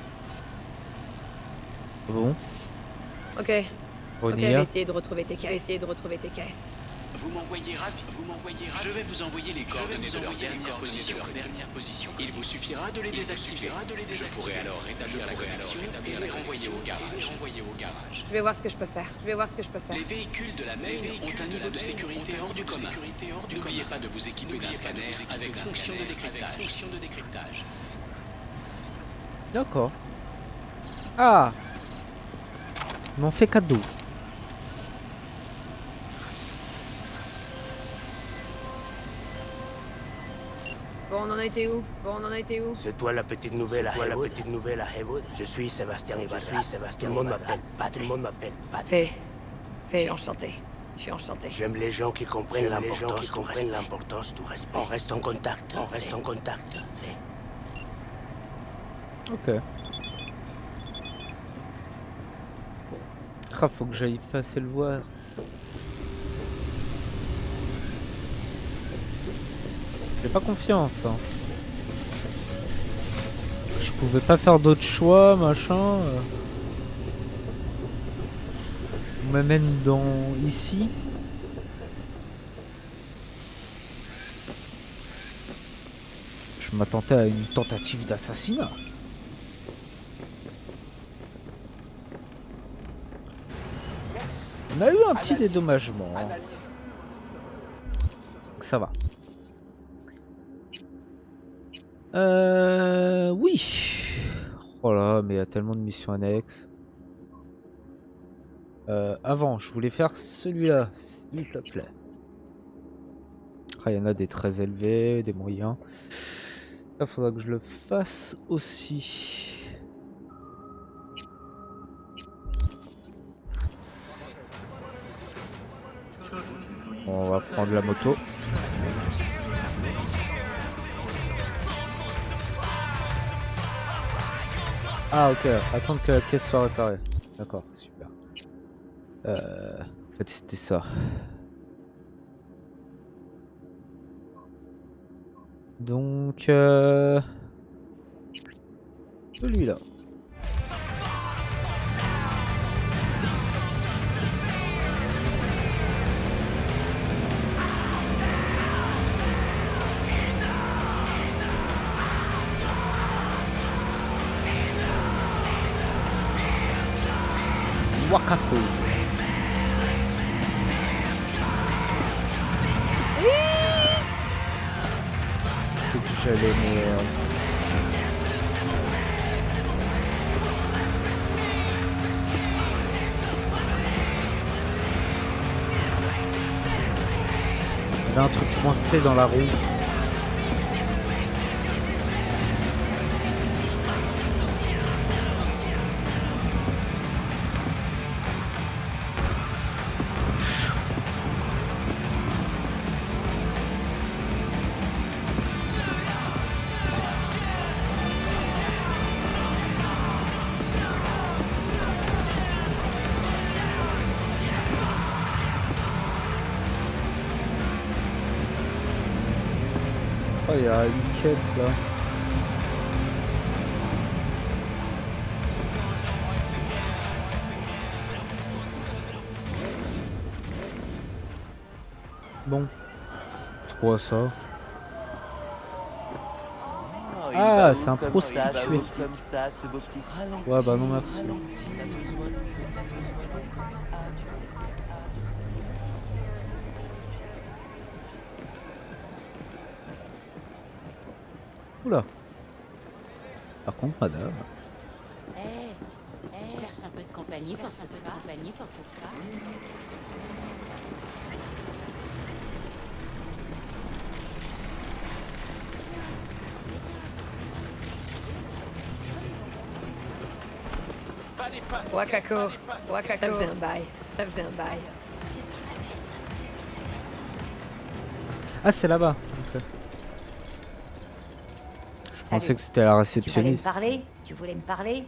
Bon. Ok. Ok, je Revenir. vais essayer de retrouver tes caisses. Essayer de retrouver tes caisses. Vous m'envoyez ravi, vous m'envoyez ravi. Je vais vous envoyer les coordonnées de leur dernière position. Dernière position. Il vous suffira de les désactiver. De les désactiver. Je pourrai alors rétablir la connexion et les renvoyer au garage. renvoyer au garage. Je vais voir ce que je peux faire. Je vais voir ce que je peux faire. Les véhicules de la main ont un niveau de sécurité hors du commun. N'oubliez pas de vous équiper d'un scanner avec fonction de décryptage. Fonction de décryptage. D'accord. Ah, ils m'ont fait cadeau. Bon, on en a été où? Bon, on en a été où? C'est toi la petite nouvelle à Haywood? La petite nouvelle à Haywood? Je suis Sébastien Ibarra. Je suis Sébastien. Tout le monde m'appelle Patrick. Tout le monde m'appelle Patrick. Fais. Fais, je suis enchanté. Je suis enchanté. J'aime les gens qui comprennent l'importance qui comprennent l'importance du respect. On reste en contact. On reste en contact. Fais. Ok. Ah, faut que j'aille passer le voir. J'ai pas confiance. Hein. Je pouvais pas faire d'autres choix, machin. euh. On m'amène dans ici. Je m'attendais à une tentative d'assassinat. On a eu un petit dédommagement. Hein. Ça va. Euh... Oui. Oh là, mais il y a tellement de missions annexes. Euh, avant, je voulais faire celui-là, s'il te plaît. Ah, il y en a des très élevés, des moyens. Ça, faudra que je le fasse aussi. Bon, on va prendre la moto. Ah ok, attendre que la caisse soit réparée. D'accord, super. Euh, en fait c'était ça. Donc euh... celui-là. Wakato. C'est que j'allais mais... J'ai un truc coincé dans la roue. Oh, il y a une quête là. Bon. C'est quoi ça? Oh, Ah, il c'est va un où comme prostitué. ça, il va où comme ça, ce beau petit ralenti. Ouais, bah non, merci. Ralenti, t'as besoin de- t'as besoin de- Oula. Par contre, madame. Eh, tu cherches un peu de compagnie pour ce soir. Compagnie pour ce soir. Wakako, Wakako. Ça faisait un bail. Ça faisait un bail. Qu'est-ce qui t'amène? Qu'est-ce qui t'amène? Ah, c'est là-bas. Ok. Je pensais que c'était la Tu voulais me réceptionniste. parler? Tu voulais me parler?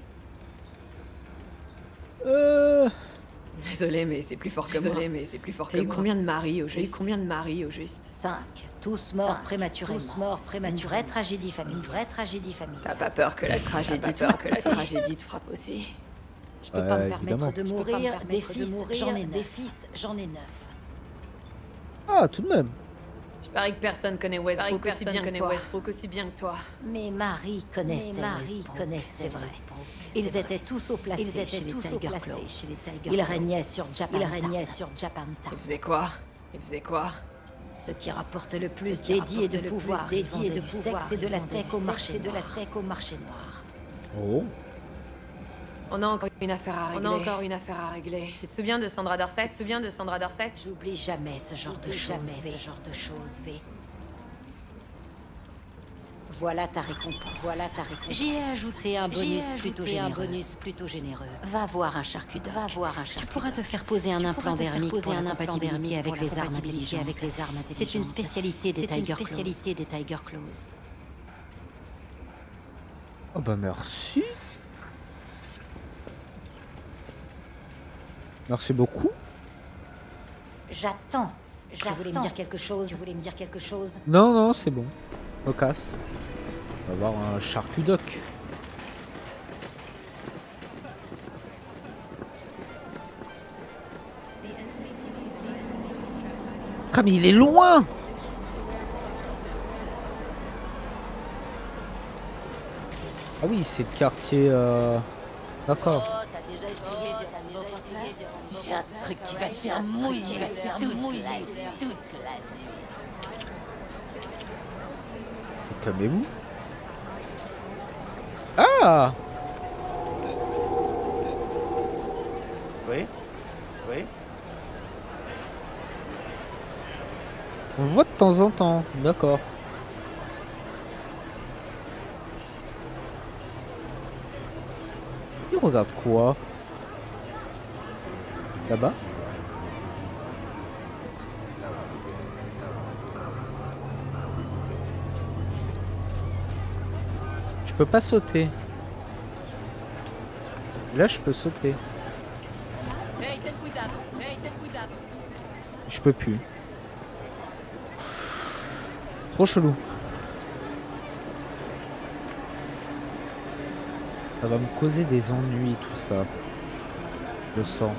Euh... Désolé, mais c'est plus fort que moi. Désolé, mais c'est plus fort que moi. T'as eu combien de maris au juste? T'as eu combien de maris au juste? Cinq. Tous morts Cinq. prématurément. Tous morts prématurément. Une vraie tragédie familiale. Une vraie tragédie familiale. T'as pas peur que la tragédie te frappe, que la tragédie te frappe aussi? Je peux Ouais, pas me permettre évidemment. de Je peux mourir. pas me permettre Des de fils, mourir. j'en ai Des neuf. fils, j'en ai neuf. Ah, tout de même. Je parie que personne connaît Westbrook aussi bien que toi. Westbrook aussi bien que toi. Mes maris connaissaient. Mes maris Westbrook, connaissaient c'est vrai. Westbrook. Ils étaient tous au placé. Ils étaient chez les tous au Tiger placé Claws. chez les Tiger Ils Claws. régnaient sur Japan. Ils régnaient sur Japanta. Ils faisaient quoi? Ils faisaient quoi? Ce qui rapporte le plus Ce qui dédié de rapporte le pouvoir, plus dédié dédié de de pouvoir, sexe et de la ils vendaient tech du au sexe marché et de la noir. tech au marché noir. Oh. On a encore une affaire à régler. On a encore une affaire à régler. Tu te souviens de Sandra Dorset? Tu te souviens de Sandra Dorset? J'oublie jamais ce genre de choses. Jamais ce genre de choses, V. Voilà ta récompense. Voilà ta récompense. J'y ai ajouté un J'y ai bonus plutôt ajouté un généreux. bonus plutôt généreux. Va voir un charcutier. Va voir un charcutier. Tu pourras te faire poser un Tu implant pourras te faire dermique poser pour un la implant compatibilité dermique avec pour la les armes compatibilité intelligentes. avec les armes C'est une intelligentes. spécialité des C'est une Tiger Claws. spécialité des Tiger Claws. Oh bah merci. Merci beaucoup. J'attends. Tu voulais me dire quelque chose? Tu voulais me dire quelque chose? Non, non, c'est bon. On casse. On va voir un charcudoc. Ah mais il est loin. Ah oui, c'est le quartier... Euh... D'accord. Oh, t'as déjà essayé de... T'as déjà essayé de... J'ai un truc qui va te faire mouiller, qui va te faire mouiller toute la nuit. Calmez-vous. Ah! Oui? Oui? On le voit de temps en temps, d'accord. Il regarde quoi? Là-bas? Je peux pas sauter. Là, je peux sauter. Je peux plus. Trop chelou. Ça va me causer des ennuis tout ça. Je sens.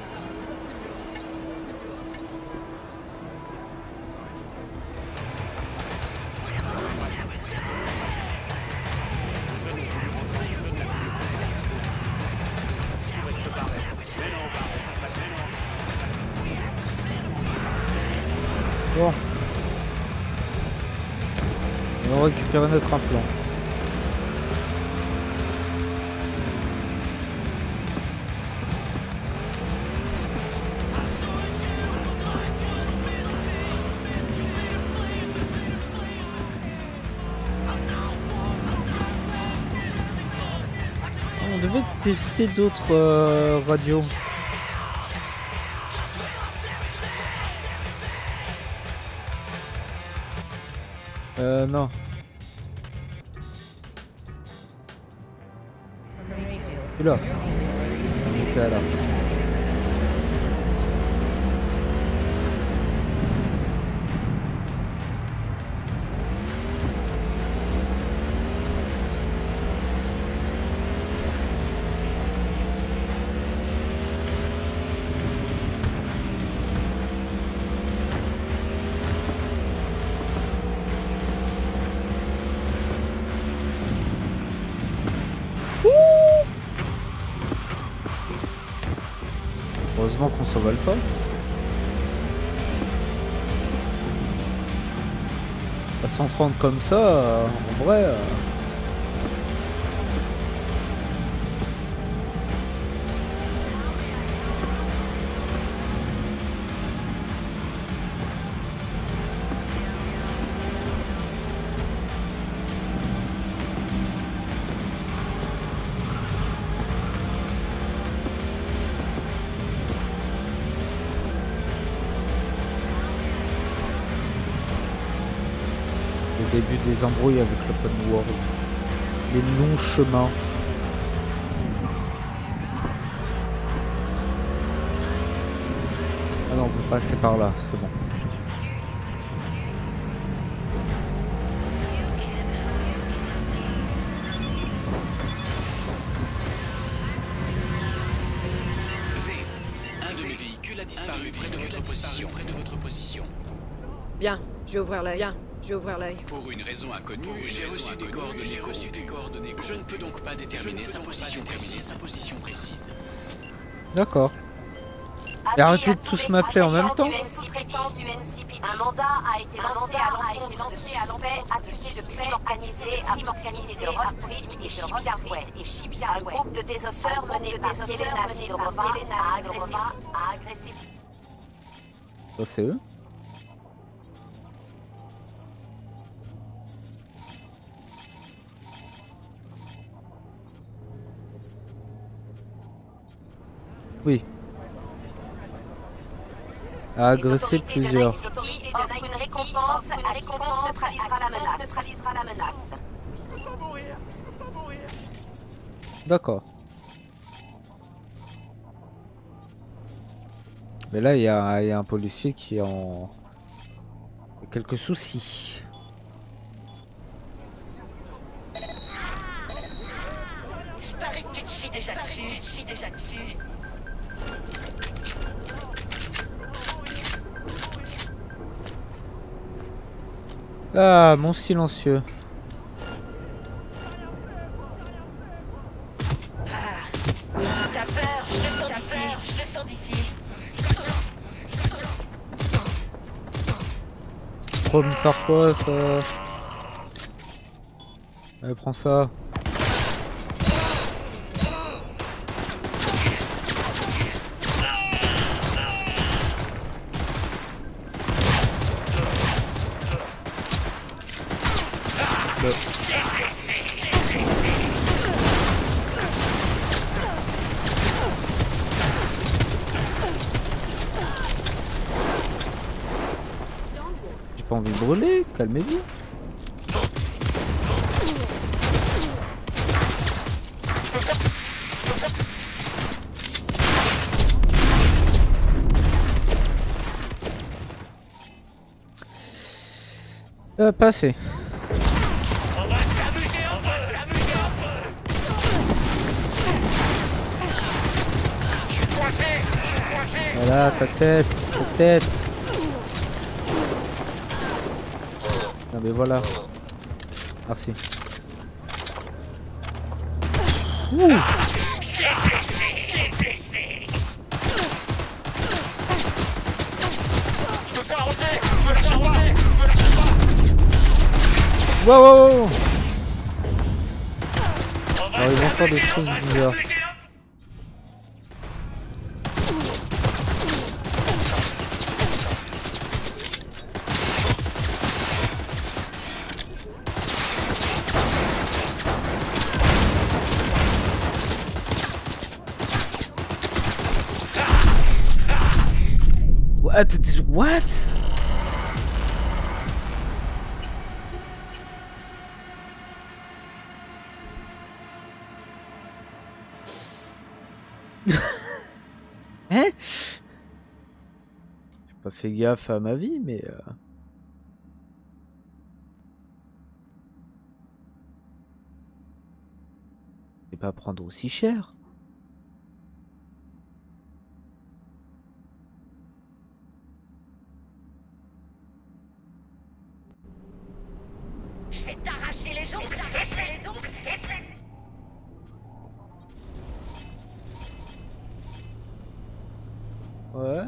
Bon. On va récupérer notre implant. tester d'autres euh, radios. Euh, non. Et là. On était là. Heureusement qu'on s'envole pas. À cent trente comme ça, euh, en vrai... Euh... Début des embrouilles avec l'open world, les longs chemins. Ah non, on peut passer par là, c'est bon. Un de mes véhicules a disparu près de votre position. Près de votre position. Bien, je vais ouvrir l'œil. Bien. Je vais ouvrir l'œil. Pour une raison inconnue, j'ai reçu des coordonnées. J'ai reçu des coordonnées. Je ne peux donc pas déterminer sa position précise. Sa position précise. D'accord. Et arrêtez de tous m'appeler en même temps. Un mandat a été lancé à suspect accusé de crime organisé à proximité de Ross Street et Shipyard West. Un groupe de désosseurs mené par Yelena Sidorova a agressé. Ça c'est eux. Oui. A agressé plusieurs. Offre une récompense, la récompense neutralisera la menace. Neutralisera la menace. D'accord. Mais là, il y, y a un policier qui en a quelques soucis. Je parie que tu te chies déjà dessus. Tu te chies déjà dessus. Ah, mon silencieux. T'as peur, je le sens d'ici. Je le sens d'ici. Trop me faire quoi ça? Allez, prends ça. J'ai pas envie de brûler, calmez-vous. Euh, passez. On va s'amuser, on va s'amuser un peu. Je suis coincé, je suis coincé. Voilà, ta tête, ta tête. Non mais voilà. Merci. Ouh. Je l'ai blessé, je l'ai blessé. Je te fais arroser, je me lâche pas, je me lâche pas. Wow, wow, wow. Alors ils vont faire des choses bizarres. What? What? Hein? J'ai pas fait gaffe à ma vie, mais... Euh... C'est pas prendre aussi cher. Je vais t'arracher les ongles, t'arracher les ongles, Ouais.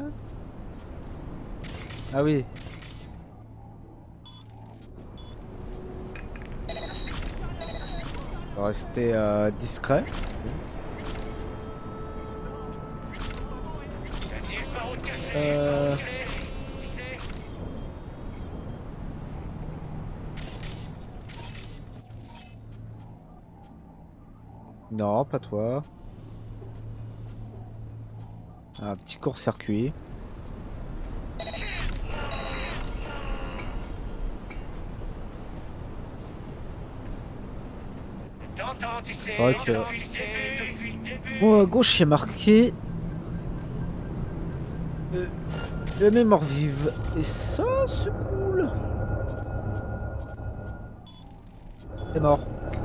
Ah oui. On va rester euh, discret. Euh... Non, pas toi. Un petit court-circuit. C'est vrai que... Bon, à gauche, il y a marqué... Euh, la mémoire vive. Et ça, c'est cool. C'est mort.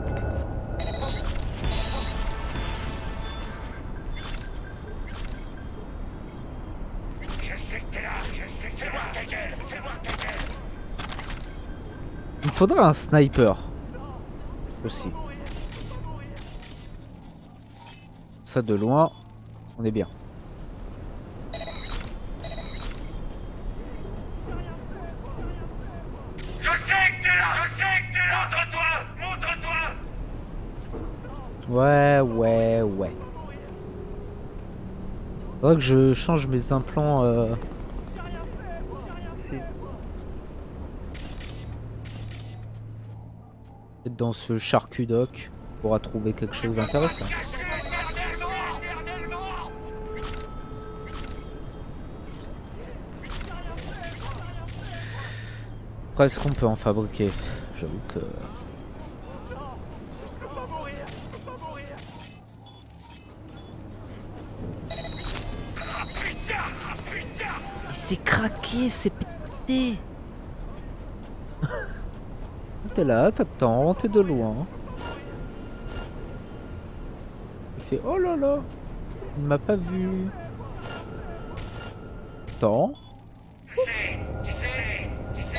Il me faudrait un sniper. Aussi. Ça de loin, on est bien. Je sais que t'es là, je sais que t'es là. Montre-toi, montre-toi. Ouais, ouais, ouais. Faudrait que je change mes implants. Euh... Si. Peut-être dans ce charcudoc, on pourra trouver quelque chose d'intéressant. Après, est-ce qu'on peut en fabriquer? J'avoue que... C'est craqué, c'est pété. T'es là, t'attends, t'es de loin. Il fait oh là là, il m'a pas vu. Attends. Tu sais, tu sais.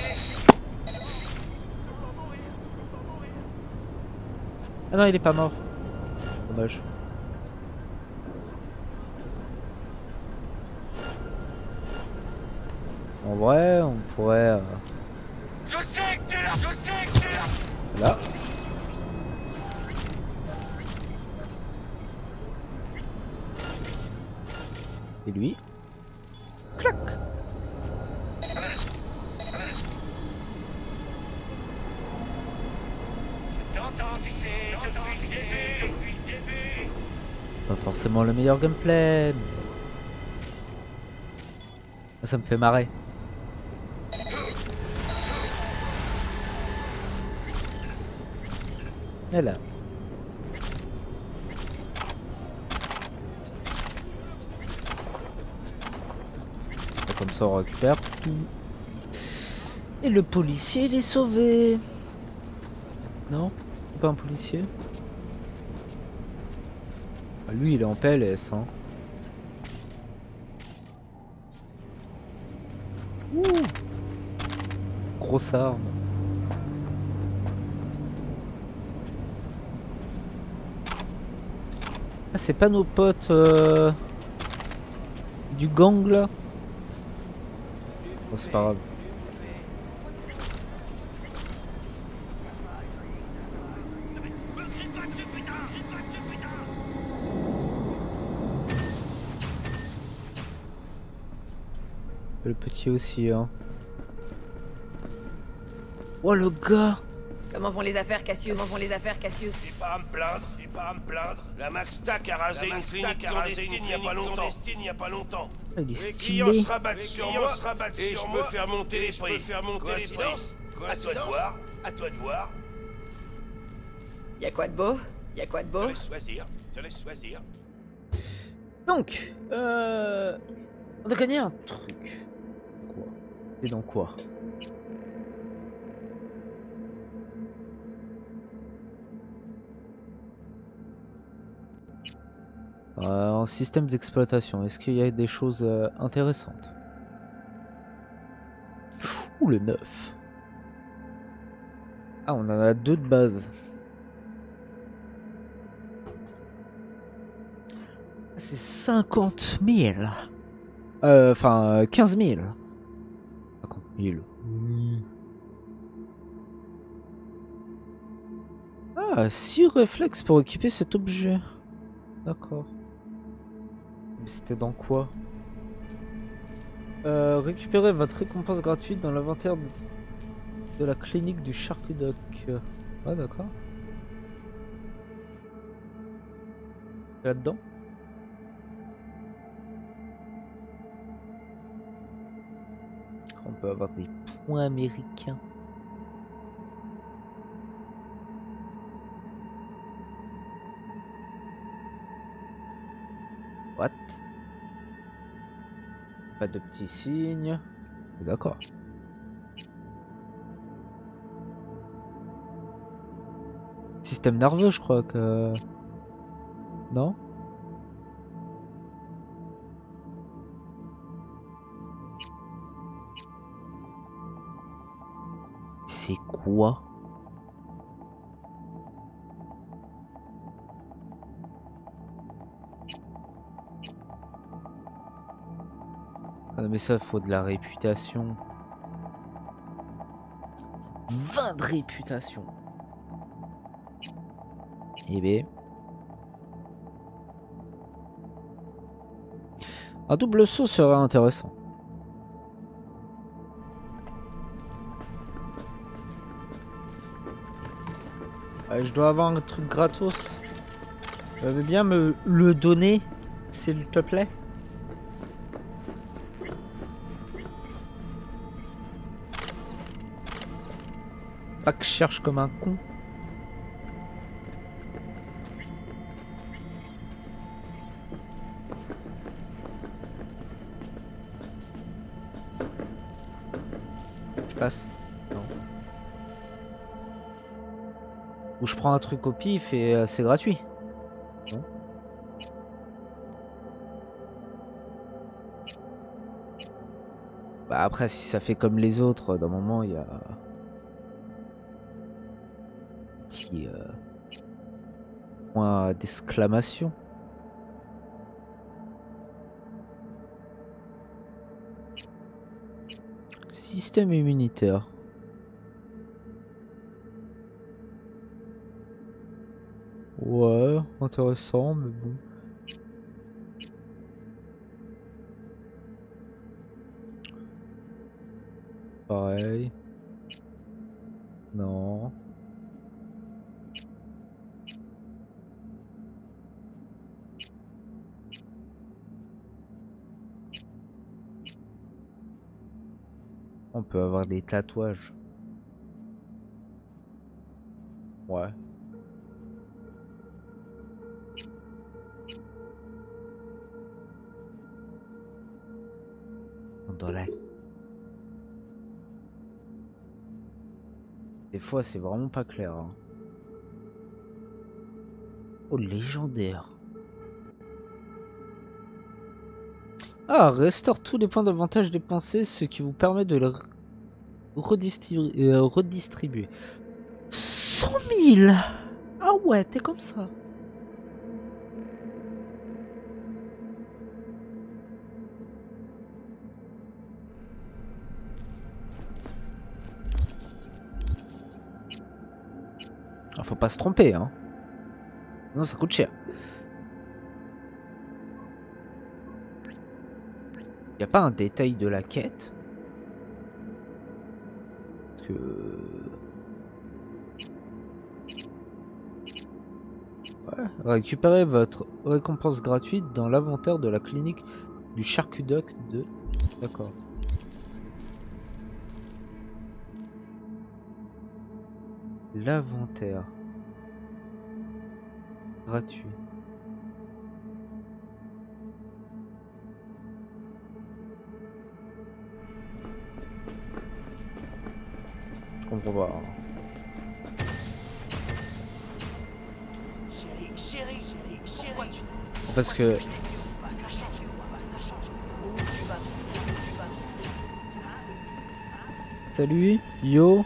Ah non, il est pas mort. Dommage. En vrai, on pourrait... Euh... Je sais que t'es là, je sais que t'es là. Là. Et lui. Clac. Pas forcément le meilleur gameplay. Mais... ça me fait marrer. Et là. Comme ça on récupère tout. Et le policier il est sauvé. Non, c'est pas un policier. Ah, lui il est en P L S hein. Ouh. Grosse arme. Ah c'est pas nos potes euh... du gang là. Oh, c'est pas grave. Le petit aussi hein. Oh le gars. Comment vont les affaires, Cassius? Comment vont les affaires, Cassius? J'ai pas à me plaindre, j'ai pas à me plaindre. La Maxtac a rasé une clinique clandestine il y a pas longtemps. Il y a pas longtemps. Il est Les stylé. clients se rabattent sur moi, et je peux faire monter les prix. Je peux faire monter les prix. À toi de voir, à toi de voir. Y'a quoi de beau? Y'a quoi de beau? Je te laisse choisir, je te laisse choisir. Donc, euh... on a gagné un truc. Quoi? C'est dans quoi? Euh, en système d'exploitation, est-ce qu'il y a des choses euh, intéressantes? Ouh, le neuf. Ah, on en a deux de base. C'est cinquante mille. Euh, enfin, quinze mille. cinquante mille. Oui. Ah, six réflexes pour équiper cet objet. D'accord. Mais c'était dans quoi? euh, Récupérez votre récompense gratuite dans l'inventaire de, de la clinique du Charcudoc. Ah, d'accord. Là-dedans? On peut avoir des points américains. What? Pas de petits signes. D'accord. Système nerveux, je crois que... Non? C'est quoi? Ah mais ça, faut de la réputation. vingt de réputation. Eh ben. Un double saut serait intéressant. Euh, je dois avoir un truc gratos. Tu veux bien me le donner, s'il te plaît? Pas que je cherche comme un con. Je passe. Non. Ou je prends un truc au pif et euh, c'est gratuit. Non. Bah après si ça fait comme les autres, d'un moment il y a... Petit euh... point d'exclamation. Système immunitaire. Ouais, intéressant, mais bon. Pareil. Non. On peut avoir des tatouages. Ouais. Dans la... Des fois c'est vraiment pas clair. Hein. Oh, légendaire. Ah, restaure tous les points d'avantage dépensés, ce qui vous permet de le redistribuer. Euh, redistribuer. cent mille. Ah ouais, t'es comme ça. Ah, faut pas se tromper, hein. Non, ça coûte cher. Y a pas un détail de la quête? Parce que... Ouais. Récupérez votre récompense gratuite dans l'inventaire de la clinique du Charcudoc de... D'accord. L'inventaire. Gratuit. Je comprends pas. Chérie, chérie, chérie, chérie, tu Parce que... ça change quoi, ça change. Où tu vas, où tu vas. Salut, yo.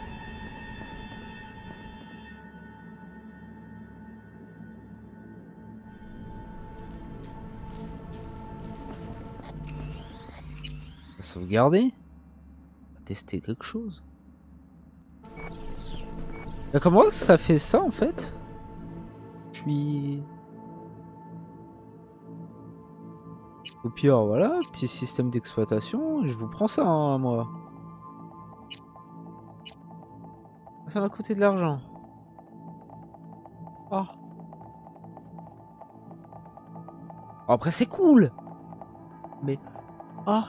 On va sauvegarder. On va tester quelque chose. Mais comment ça fait ça en fait? Je suis... Au pire, voilà, petit système d'exploitation, je vous prends ça, hein, moi. Ça m'a coûté de l'argent. Oh. Après, c'est cool. Mais... Ah.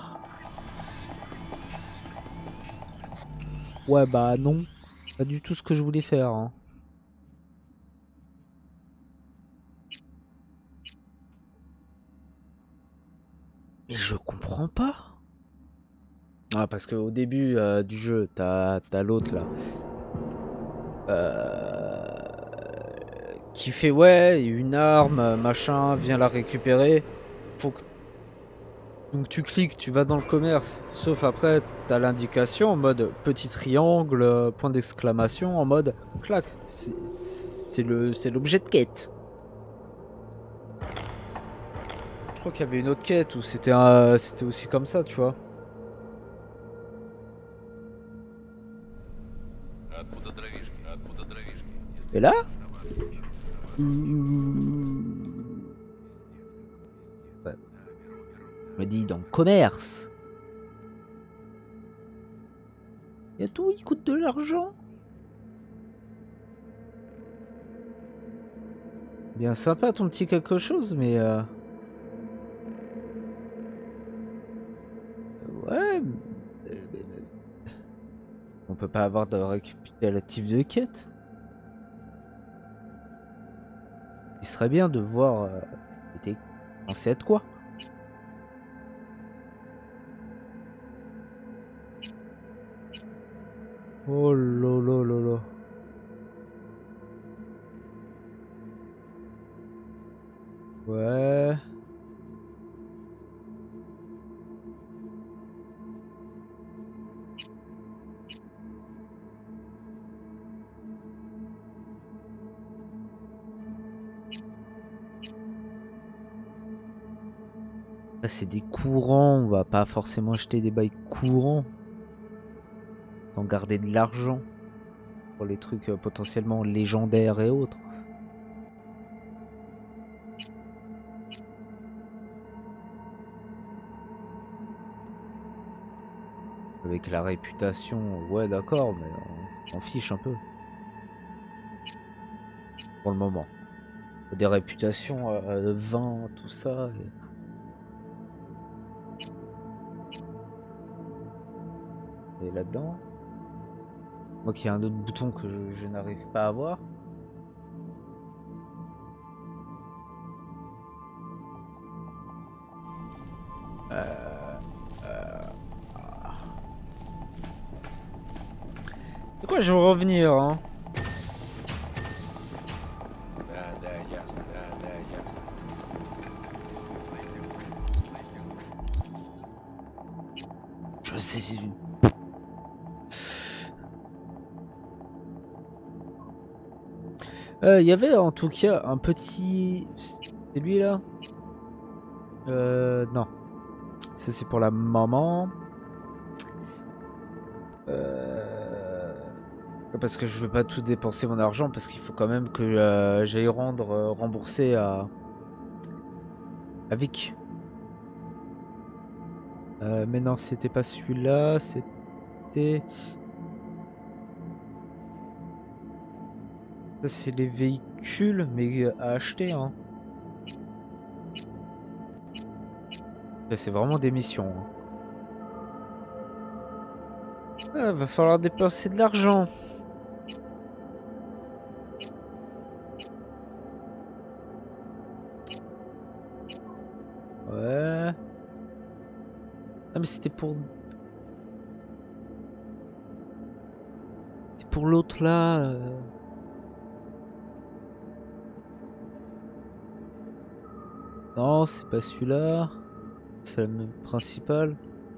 Ouais, bah non. Pas du tout ce que je voulais faire. Hein. Mais je comprends pas. Ah, parce qu'au début euh, du jeu, t'as t'as l'autre là. Euh, qui fait ouais, une arme, machin, viens la récupérer. Faut que... Donc tu cliques, tu vas dans le commerce. Sauf après, t'as l'indication en mode petit triangle, point d'exclamation, en mode clac. C'est le c'est l'objet de quête. Je crois qu'il y avait une autre quête où c'était un... c'était aussi comme ça, tu vois. Et là ouais. Je me dis dans le commerce. Il y a tout, il coûte de l'argent. Bien sympa ton petit quelque chose, mais... Euh... Ouais... On peut pas avoir de récapitulatif de quête. Il serait bien de voir... Euh, c'était censé être quoi. Oh là là là là. Ouais. Là c'est des courants, on va pas forcément acheter des bails courants. D'en garder de l'argent pour les trucs euh, potentiellement légendaires et autres. Avec la réputation, ouais d'accord, mais on s'en fiche un peu. Pour le moment. Des réputations, euh, vin, tout ça. Et, et là-dedans. Moi qui ai un autre bouton que je, je n'arrive pas à voir. Euh, euh, De quoi je vais revenir hein. Je sais. Il euh, y avait en tout cas un petit... C'est lui là euh, Non. Ça c'est pour la maman. Euh... Parce que je veux pas tout dépenser mon argent parce qu'il faut quand même que euh, j'aille rendre euh, rembourser à... à Vic. Euh, mais non, c'était pas celui-là, c'était... Ça c'est les véhicules, mais à acheter, hein. C'est vraiment des missions. Hein. Ah, va falloir dépenser de l'argent. Ouais. Ah mais c'était pour... C'était pour l'autre là. Euh... Non, c'est pas celui-là. C'est la même principale.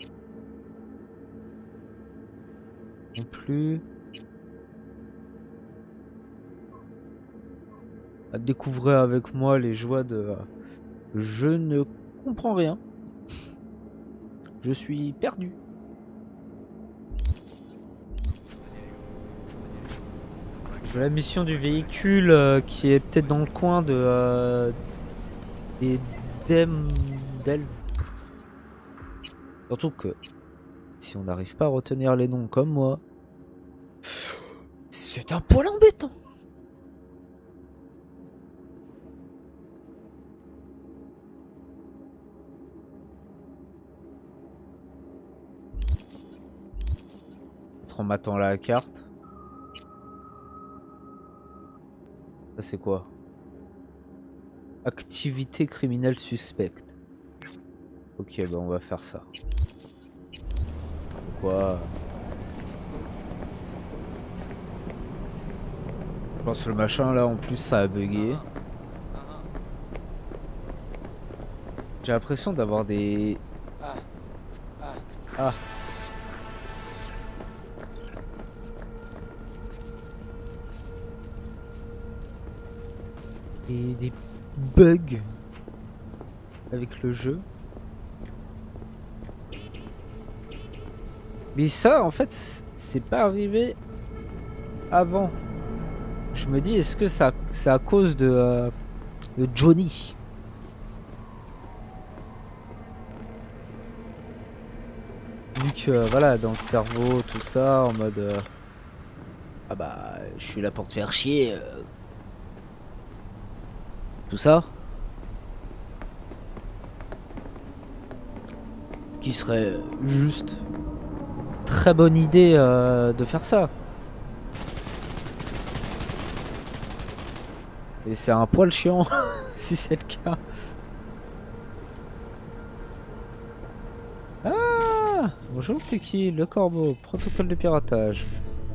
Non plus. À découvrir avec moi les joies de... Je ne comprends rien. Je suis perdu. La mission du véhicule euh, qui est peut-être dans le coin de... Euh, des Dem... d'elle. Surtout que si on n'arrive pas à retenir les noms comme moi, c'est un poil embêtant. En m'attendant la carte. Ça c'est quoi? Activité criminelle suspecte. Ok, bah on va faire ça. Quoi? Je pense que le machin là en plus ça a bugué. J'ai l'impression d'avoir des... Ah. Et des bugs avec le jeu. Mais ça en fait c'est pas arrivé avant. Je me dis est-ce que ça c'est à cause de, euh, de Johnny? Vu que euh, voilà dans le cerveau tout ça en mode euh, ah bah je suis là pour te faire chier. Euh, Tout ça qui serait juste très bonne idée euh, de faire ça. Et c'est un poil chiant si c'est le cas. Ah bonjour, t'es qui? Le corbeau, protocole de piratage.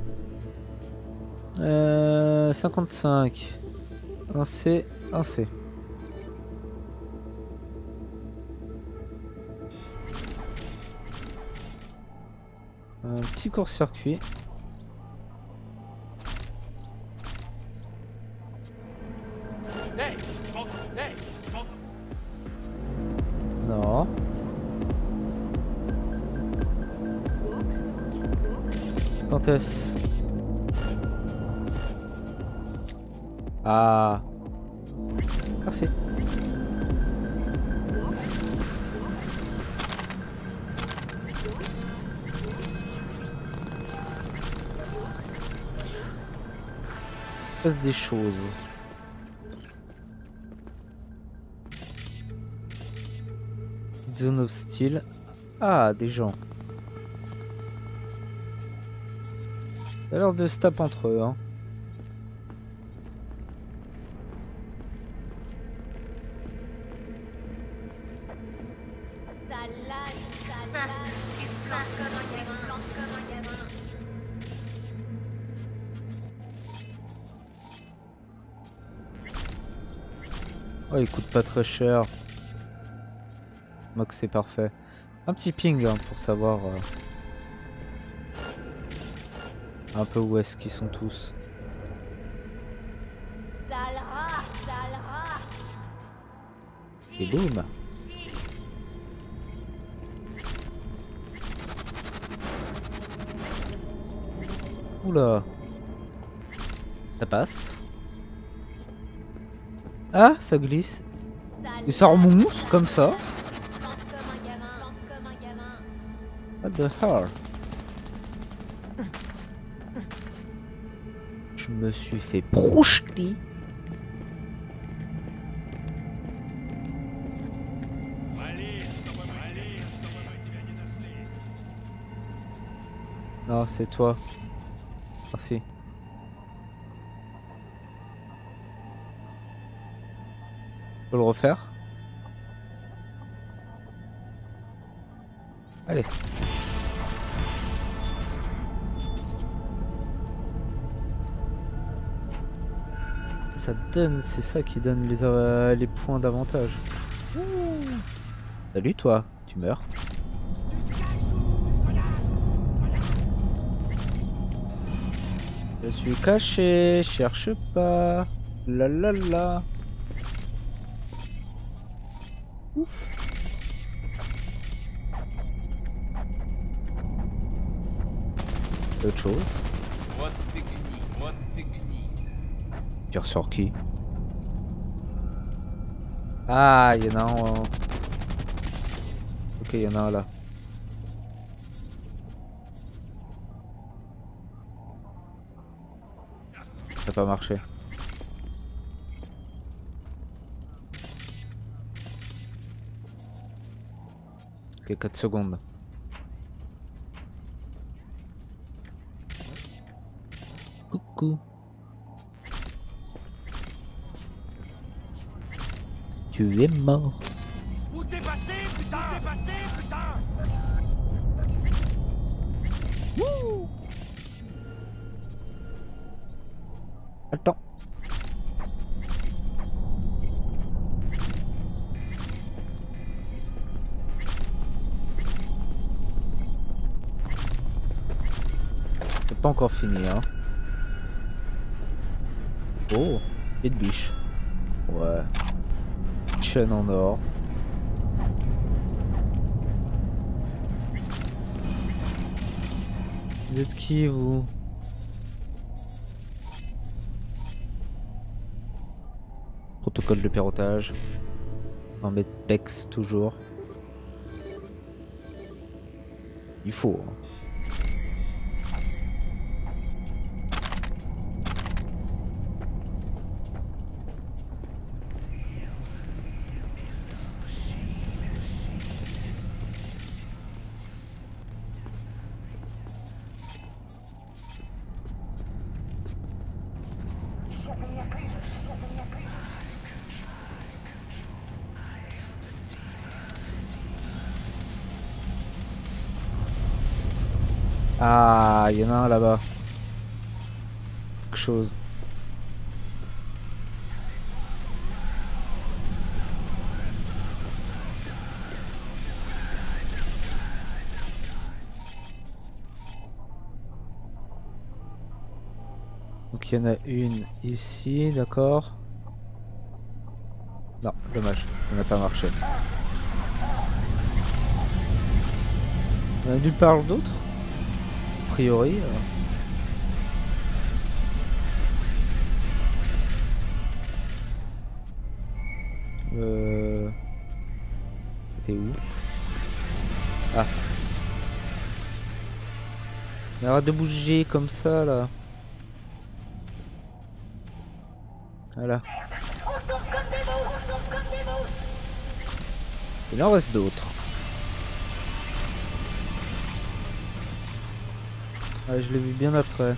Euh, cinquante-cinq. Un C, un C. Un petit court-circuit. Non. Quand est-ce? Ah. Merci. Il passe des choses. Zone hostile. Ah, des gens. Ça a l'air de se taper entre eux, hein. Oh, il coûte pas très cher. Donc c'est parfait. Un petit ping hein, pour savoir euh, un peu où est-ce qu'ils sont tous. Et boum. Oula. Ça passe. Ah, ça glisse. Et ça remonte comme ça. What the hell? Je Je me suis fait projeter. Non, c'est toi. Merci. Je peux le refaire? Allez. Ça donne, c'est ça qui donne les, euh, les points d'avantage. Salut toi, tu meurs. Je suis caché, cherche pas. La la la. Ouf. Autre chose. Tu ressors qui? Ah, il y en a un. Euh... Ok, il y en a un là. Ça n'a pas marché. Ok, quatre secondes. Coucou. Tu es mort. Où t'es passé, putain? Où t'es passé, putain? Wouh. Attends. C'est pas encore fini, hein. Oh, et de biche. Ouais. Chaîne en or. Vous êtes qui, vous? Protocole de piratage. Un mètre pex toujours. Il faut. Hein. Ah, il y en a un là-bas. Quelque chose. Donc il y en a une ici, d'accord. Non, dommage, ça n'a pas marché. On a nulle part d'autre? A priori. Euh... euh... T'es où? Ah. Mais arrête de bouger comme ça là. Voilà. Il en reste d'autres. Ah, je l'ai vu bien après.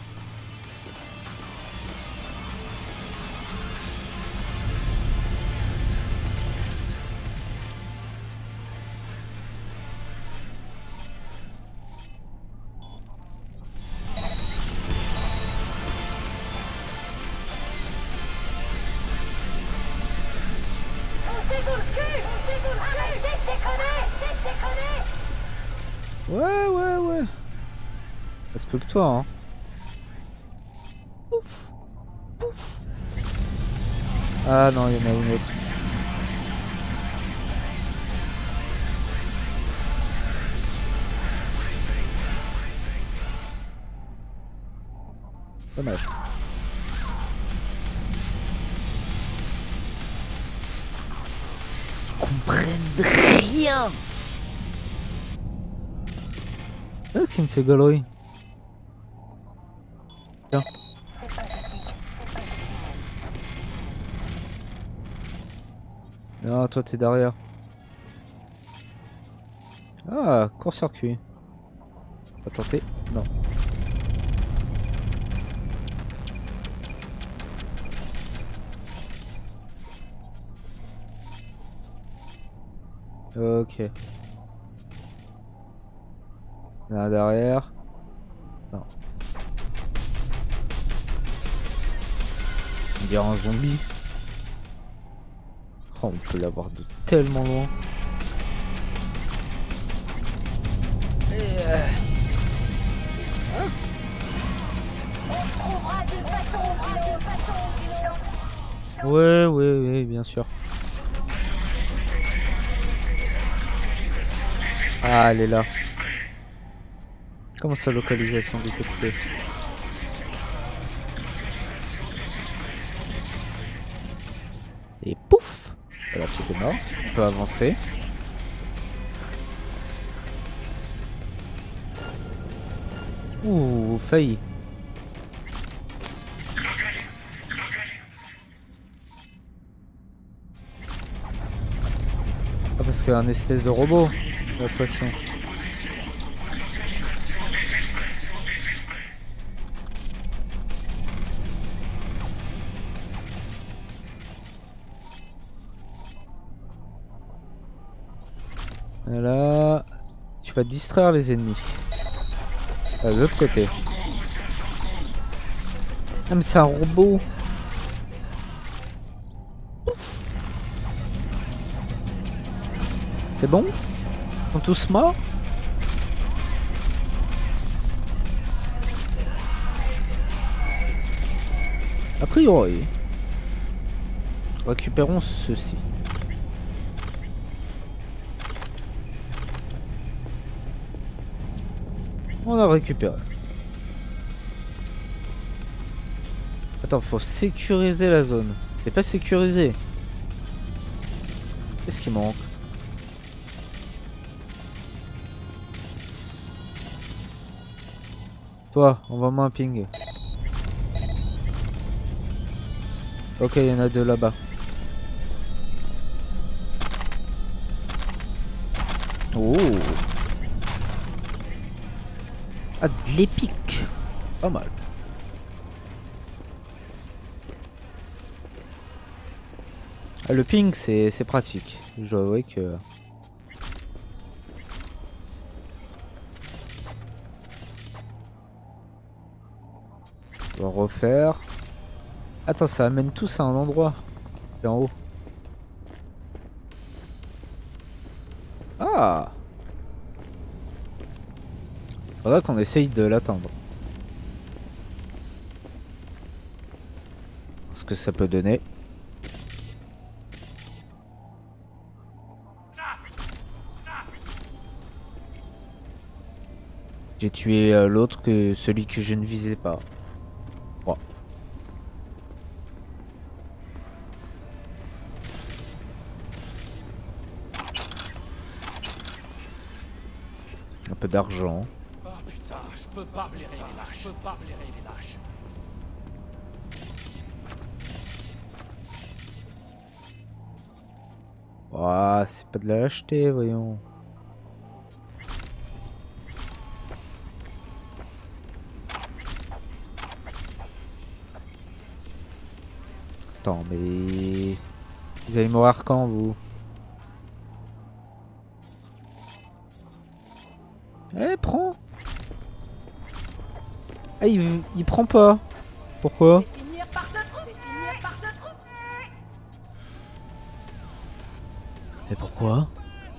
Ouais, ouais, ouais. Ça se peut que toi, hein. Ouf. Ouf. Ah non, il y en a une autre. Dommage. Ils comprennent rien. C'est ça qui me fait galerie. Tiens. Non, toi t'es derrière. Ah, court-circuit. On va tenter. Non. Ok. Là derrière. Non. On dirait un zombie. Oh, on peut l'avoir de tellement loin. Et euh... Ouais, ouais, ouais, bien sûr. Ah, elle est là. Comment sa localisation détectée? Et pouf! Alors tu es mort. On peut avancer. Ouh, failli. Ah, parce qu'il y a un espèce de robot, j'ai l'impression. Voilà. Tu vas distraire les ennemis. À l'autre côté. Ah mais c'est un robot. C'est bon? Ils sont tous morts? A priori. Récupérons ceci. On a récupéré. Attends, faut sécuriser la zone. C'est pas sécurisé. Qu'est-ce qui manque? Toi, envoie-moi un ping. Ok, il y en a deux là-bas. Oh. Ah, de l'épique. Pas mal. Ah, le ping, c'est pratique. Je vois que... On va refaire. Attends, ça amène tous à un endroit. C'est en haut. Ah! Faudra qu'on essaye de l'atteindre. Ce que ça peut donner. J'ai tué euh, l'autre que celui que je ne visais pas. Bon. Un peu d'argent. Oh putain, je peux pas blairer les lâches, je peux pas blairer les lâches. Ah, c'est pas de la lâcheté, voyons. Attends, mais... Vous allez mourir quand, vous? Eh, prends! Ah, il, il prend pas. Pourquoi? Mais pourquoi?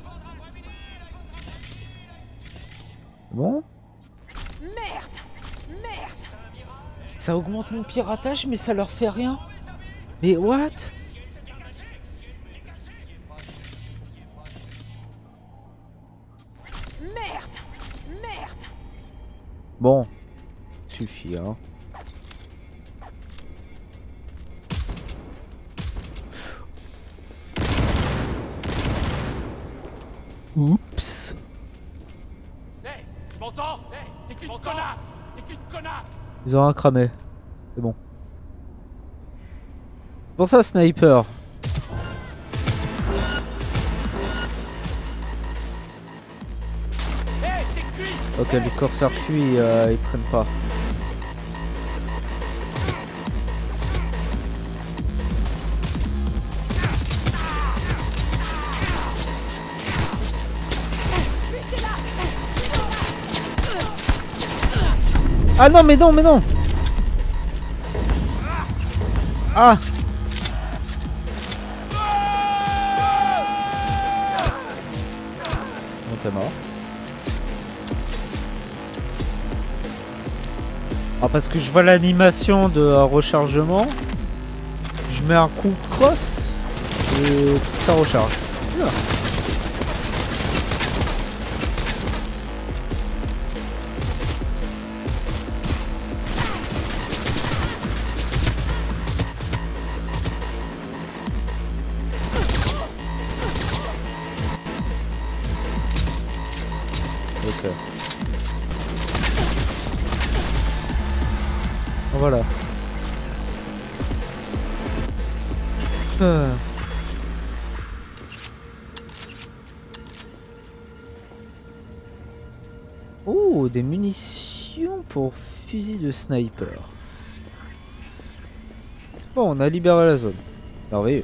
Bon? Merde! Merde! Ça augmente mon piratage, mais ça leur fait rien. Mais what? Merde! Merde! Bon, suffit, hein. Oups. Hey, tu m'entends? Hey, t'es qu'une connasse! T'es qu'une connasse! Ils ont un cramé. C'est bon. Pour ça, sniper. Ok, les courts-circuits, euh, ils prennent pas. Ah non, mais non, mais non. Ah. On est mort. Ah, parce que je vois l'animation de euh, rechargement. Je mets un coup de crosse et ça recharge. Là. Ok. Voilà. Euh. Oh, des munitions pour fusil de sniper. Bon, on a libéré la zone. Merveilleux.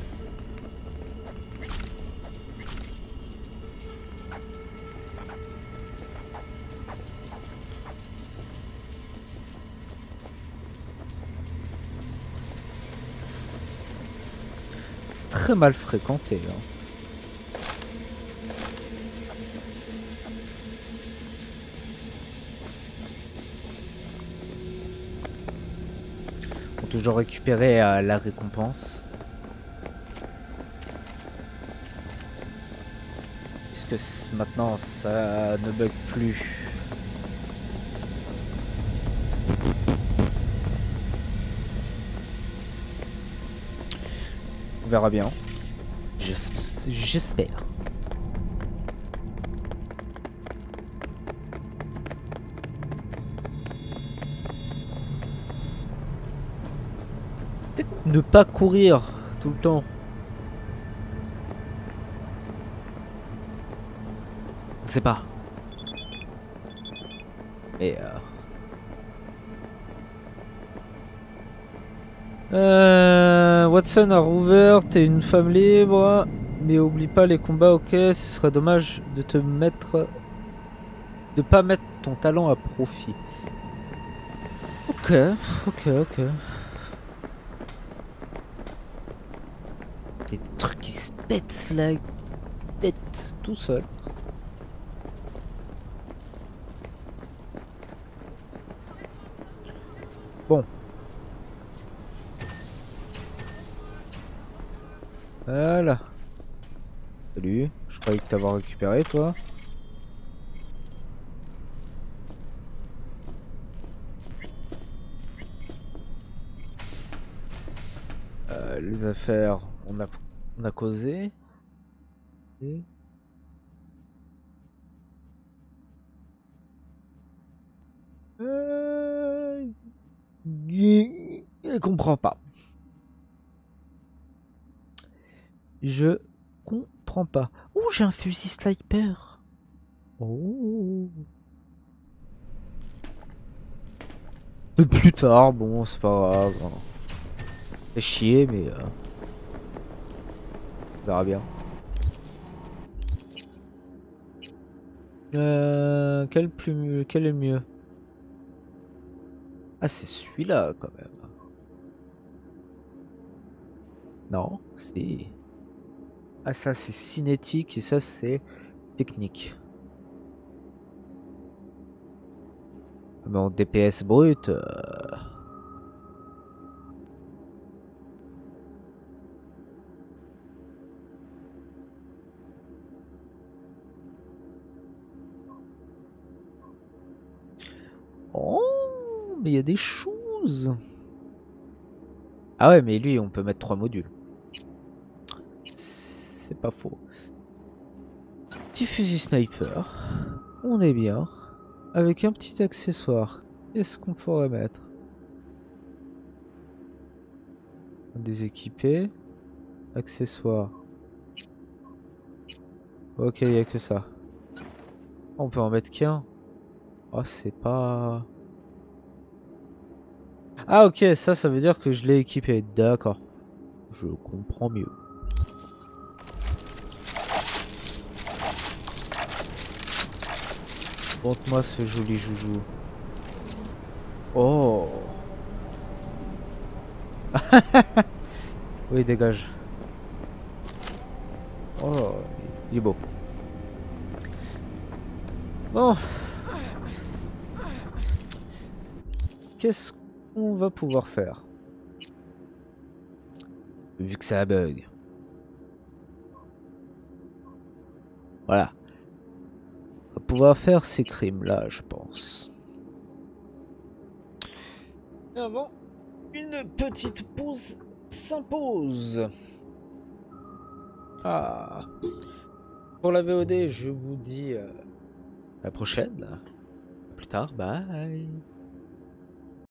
C'est très mal fréquenté. Hein. Faut toujours récupérer euh, la récompense. Est-ce que maintenant ça ne bug plus? On verra bien. J'espère. Peut-être ne pas courir tout le temps. Je ne sais pas. Et euh... Euh, Watson a rouvert, t'es une femme libre, mais oublie pas les combats, ok, ce serait dommage de te mettre, de pas mettre ton talent à profit. Ok, ok, ok. Des trucs qui se pètent la tête tout seul. Bon. Voilà. Salut. Je croyais que t'avoir récupéré toi. Euh, les affaires, on a, on a causé. Et... Euh... Je comprends pas. Je comprends pas. Oh, j'ai un fusil sniper. Oh. Mais plus tard, bon, c'est pas grave. C'est chier, mais euh... on verra bien. Euh, quel plus, quel est mieux? Ah, c'est celui-là quand même. Non, c'est. Ah, ça c'est cinétique et ça c'est technique. Mais en D P S brut. Euh... Oh, mais il y a des choses. Ah ouais, mais lui, on peut mettre trois modules. C'est pas faux. Petit fusil sniper. On est bien. Avec un petit accessoire. Qu'est-ce qu'on pourrait mettre? Déséquipé. Accessoire. Ok, il n'y a que ça. On peut en mettre qu'un. Oh, c'est pas... Ah ok, ça, ça veut dire que je l'ai équipé. D'accord. Je comprends mieux. Montre-moi ce joli joujou. Oh. Oui, dégage. Oh, il est beau. Bon. Qu'est-ce qu'on va pouvoir faire? Vu que ça bug. Voilà. On va pouvoir faire ces crimes-là, je pense. Ah bon, une petite pause s'impose. Ah. Pour la V O D, je vous dis euh, à la prochaine. Plus tard, bye.